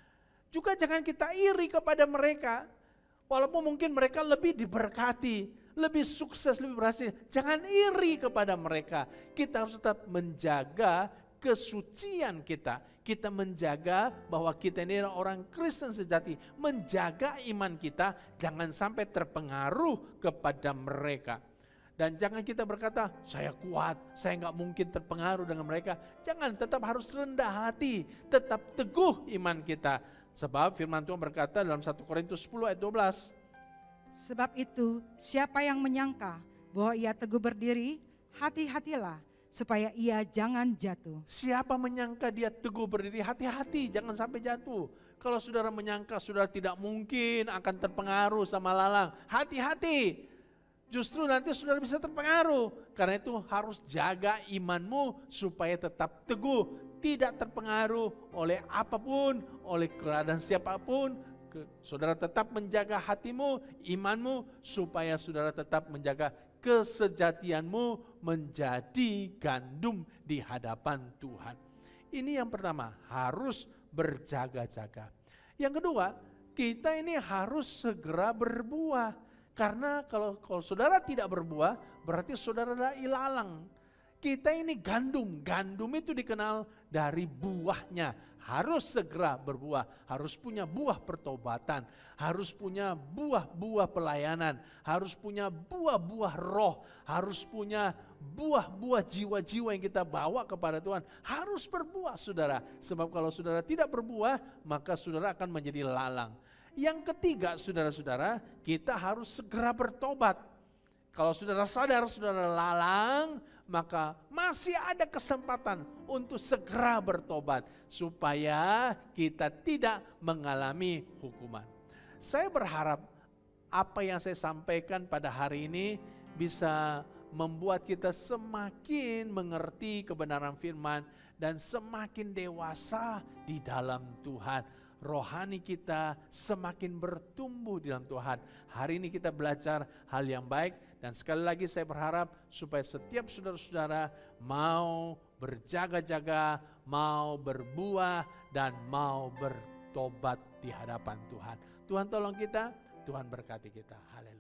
Speaker 5: Juga jangan kita iri kepada mereka. Walaupun mungkin mereka lebih diberkati, lebih sukses, lebih berhasil. Jangan iri kepada mereka. Kita harus tetap menjaga kesucian kita. Kita menjaga bahwa kita ini adalah orang Kristen sejati. Menjaga iman kita, jangan sampai terpengaruh kepada mereka. Dan jangan kita berkata, saya kuat, saya nggak mungkin terpengaruh dengan mereka. Jangan, tetap harus rendah hati, tetap teguh iman kita. Sebab firman Tuhan berkata dalam satu Korintus sepuluh ayat dua belas.
Speaker 6: sebab itu siapa yang menyangka bahwa ia teguh berdiri, hati-hatilah supaya ia jangan jatuh.
Speaker 5: Siapa menyangka dia teguh berdiri, hati-hati jangan sampai jatuh. Kalau saudara menyangka saudara tidak mungkin akan terpengaruh sama lalang, hati-hati. Justru nanti saudara bisa terpengaruh. Karena itu harus jaga imanmu supaya tetap teguh. Tidak terpengaruh oleh apapun, oleh keadaan siapapun. Saudara tetap menjaga hatimu, imanmu, supaya saudara tetap menjaga kesejatianmu menjadi gandum di hadapan Tuhan. Ini yang pertama, harus berjaga-jaga. Yang kedua, kita ini harus segera berbuah. Karena kalau, kalau saudara tidak berbuah, berarti saudara adalah ilalang. Kita ini gandum, gandum itu dikenal dari buahnya. Harus segera berbuah, harus punya buah pertobatan, harus punya buah-buah pelayanan, harus punya buah-buah roh, harus punya buah-buah jiwa-jiwa yang kita bawa kepada Tuhan. Harus berbuah saudara, sebab kalau saudara tidak berbuah, maka saudara akan menjadi lalang. Yang ketiga saudara-saudara, kita harus segera bertobat. Kalau saudara sadar saudara lalang, maka masih ada kesempatan untuk segera bertobat supaya kita tidak mengalami hukuman. Saya berharap apa yang saya sampaikan pada hari ini bisa membuat kita semakin mengerti kebenaran firman dan semakin dewasa di dalam Tuhan. Rohani kita semakin bertumbuh di dalam Tuhan. Hari ini kita belajar hal yang baik dan sekali lagi saya berharap supaya setiap saudara-saudara mau berjaga-jaga, mau berbuah dan mau bertobat di hadapan Tuhan. Tuhan tolong kita, Tuhan berkati kita. Haleluya.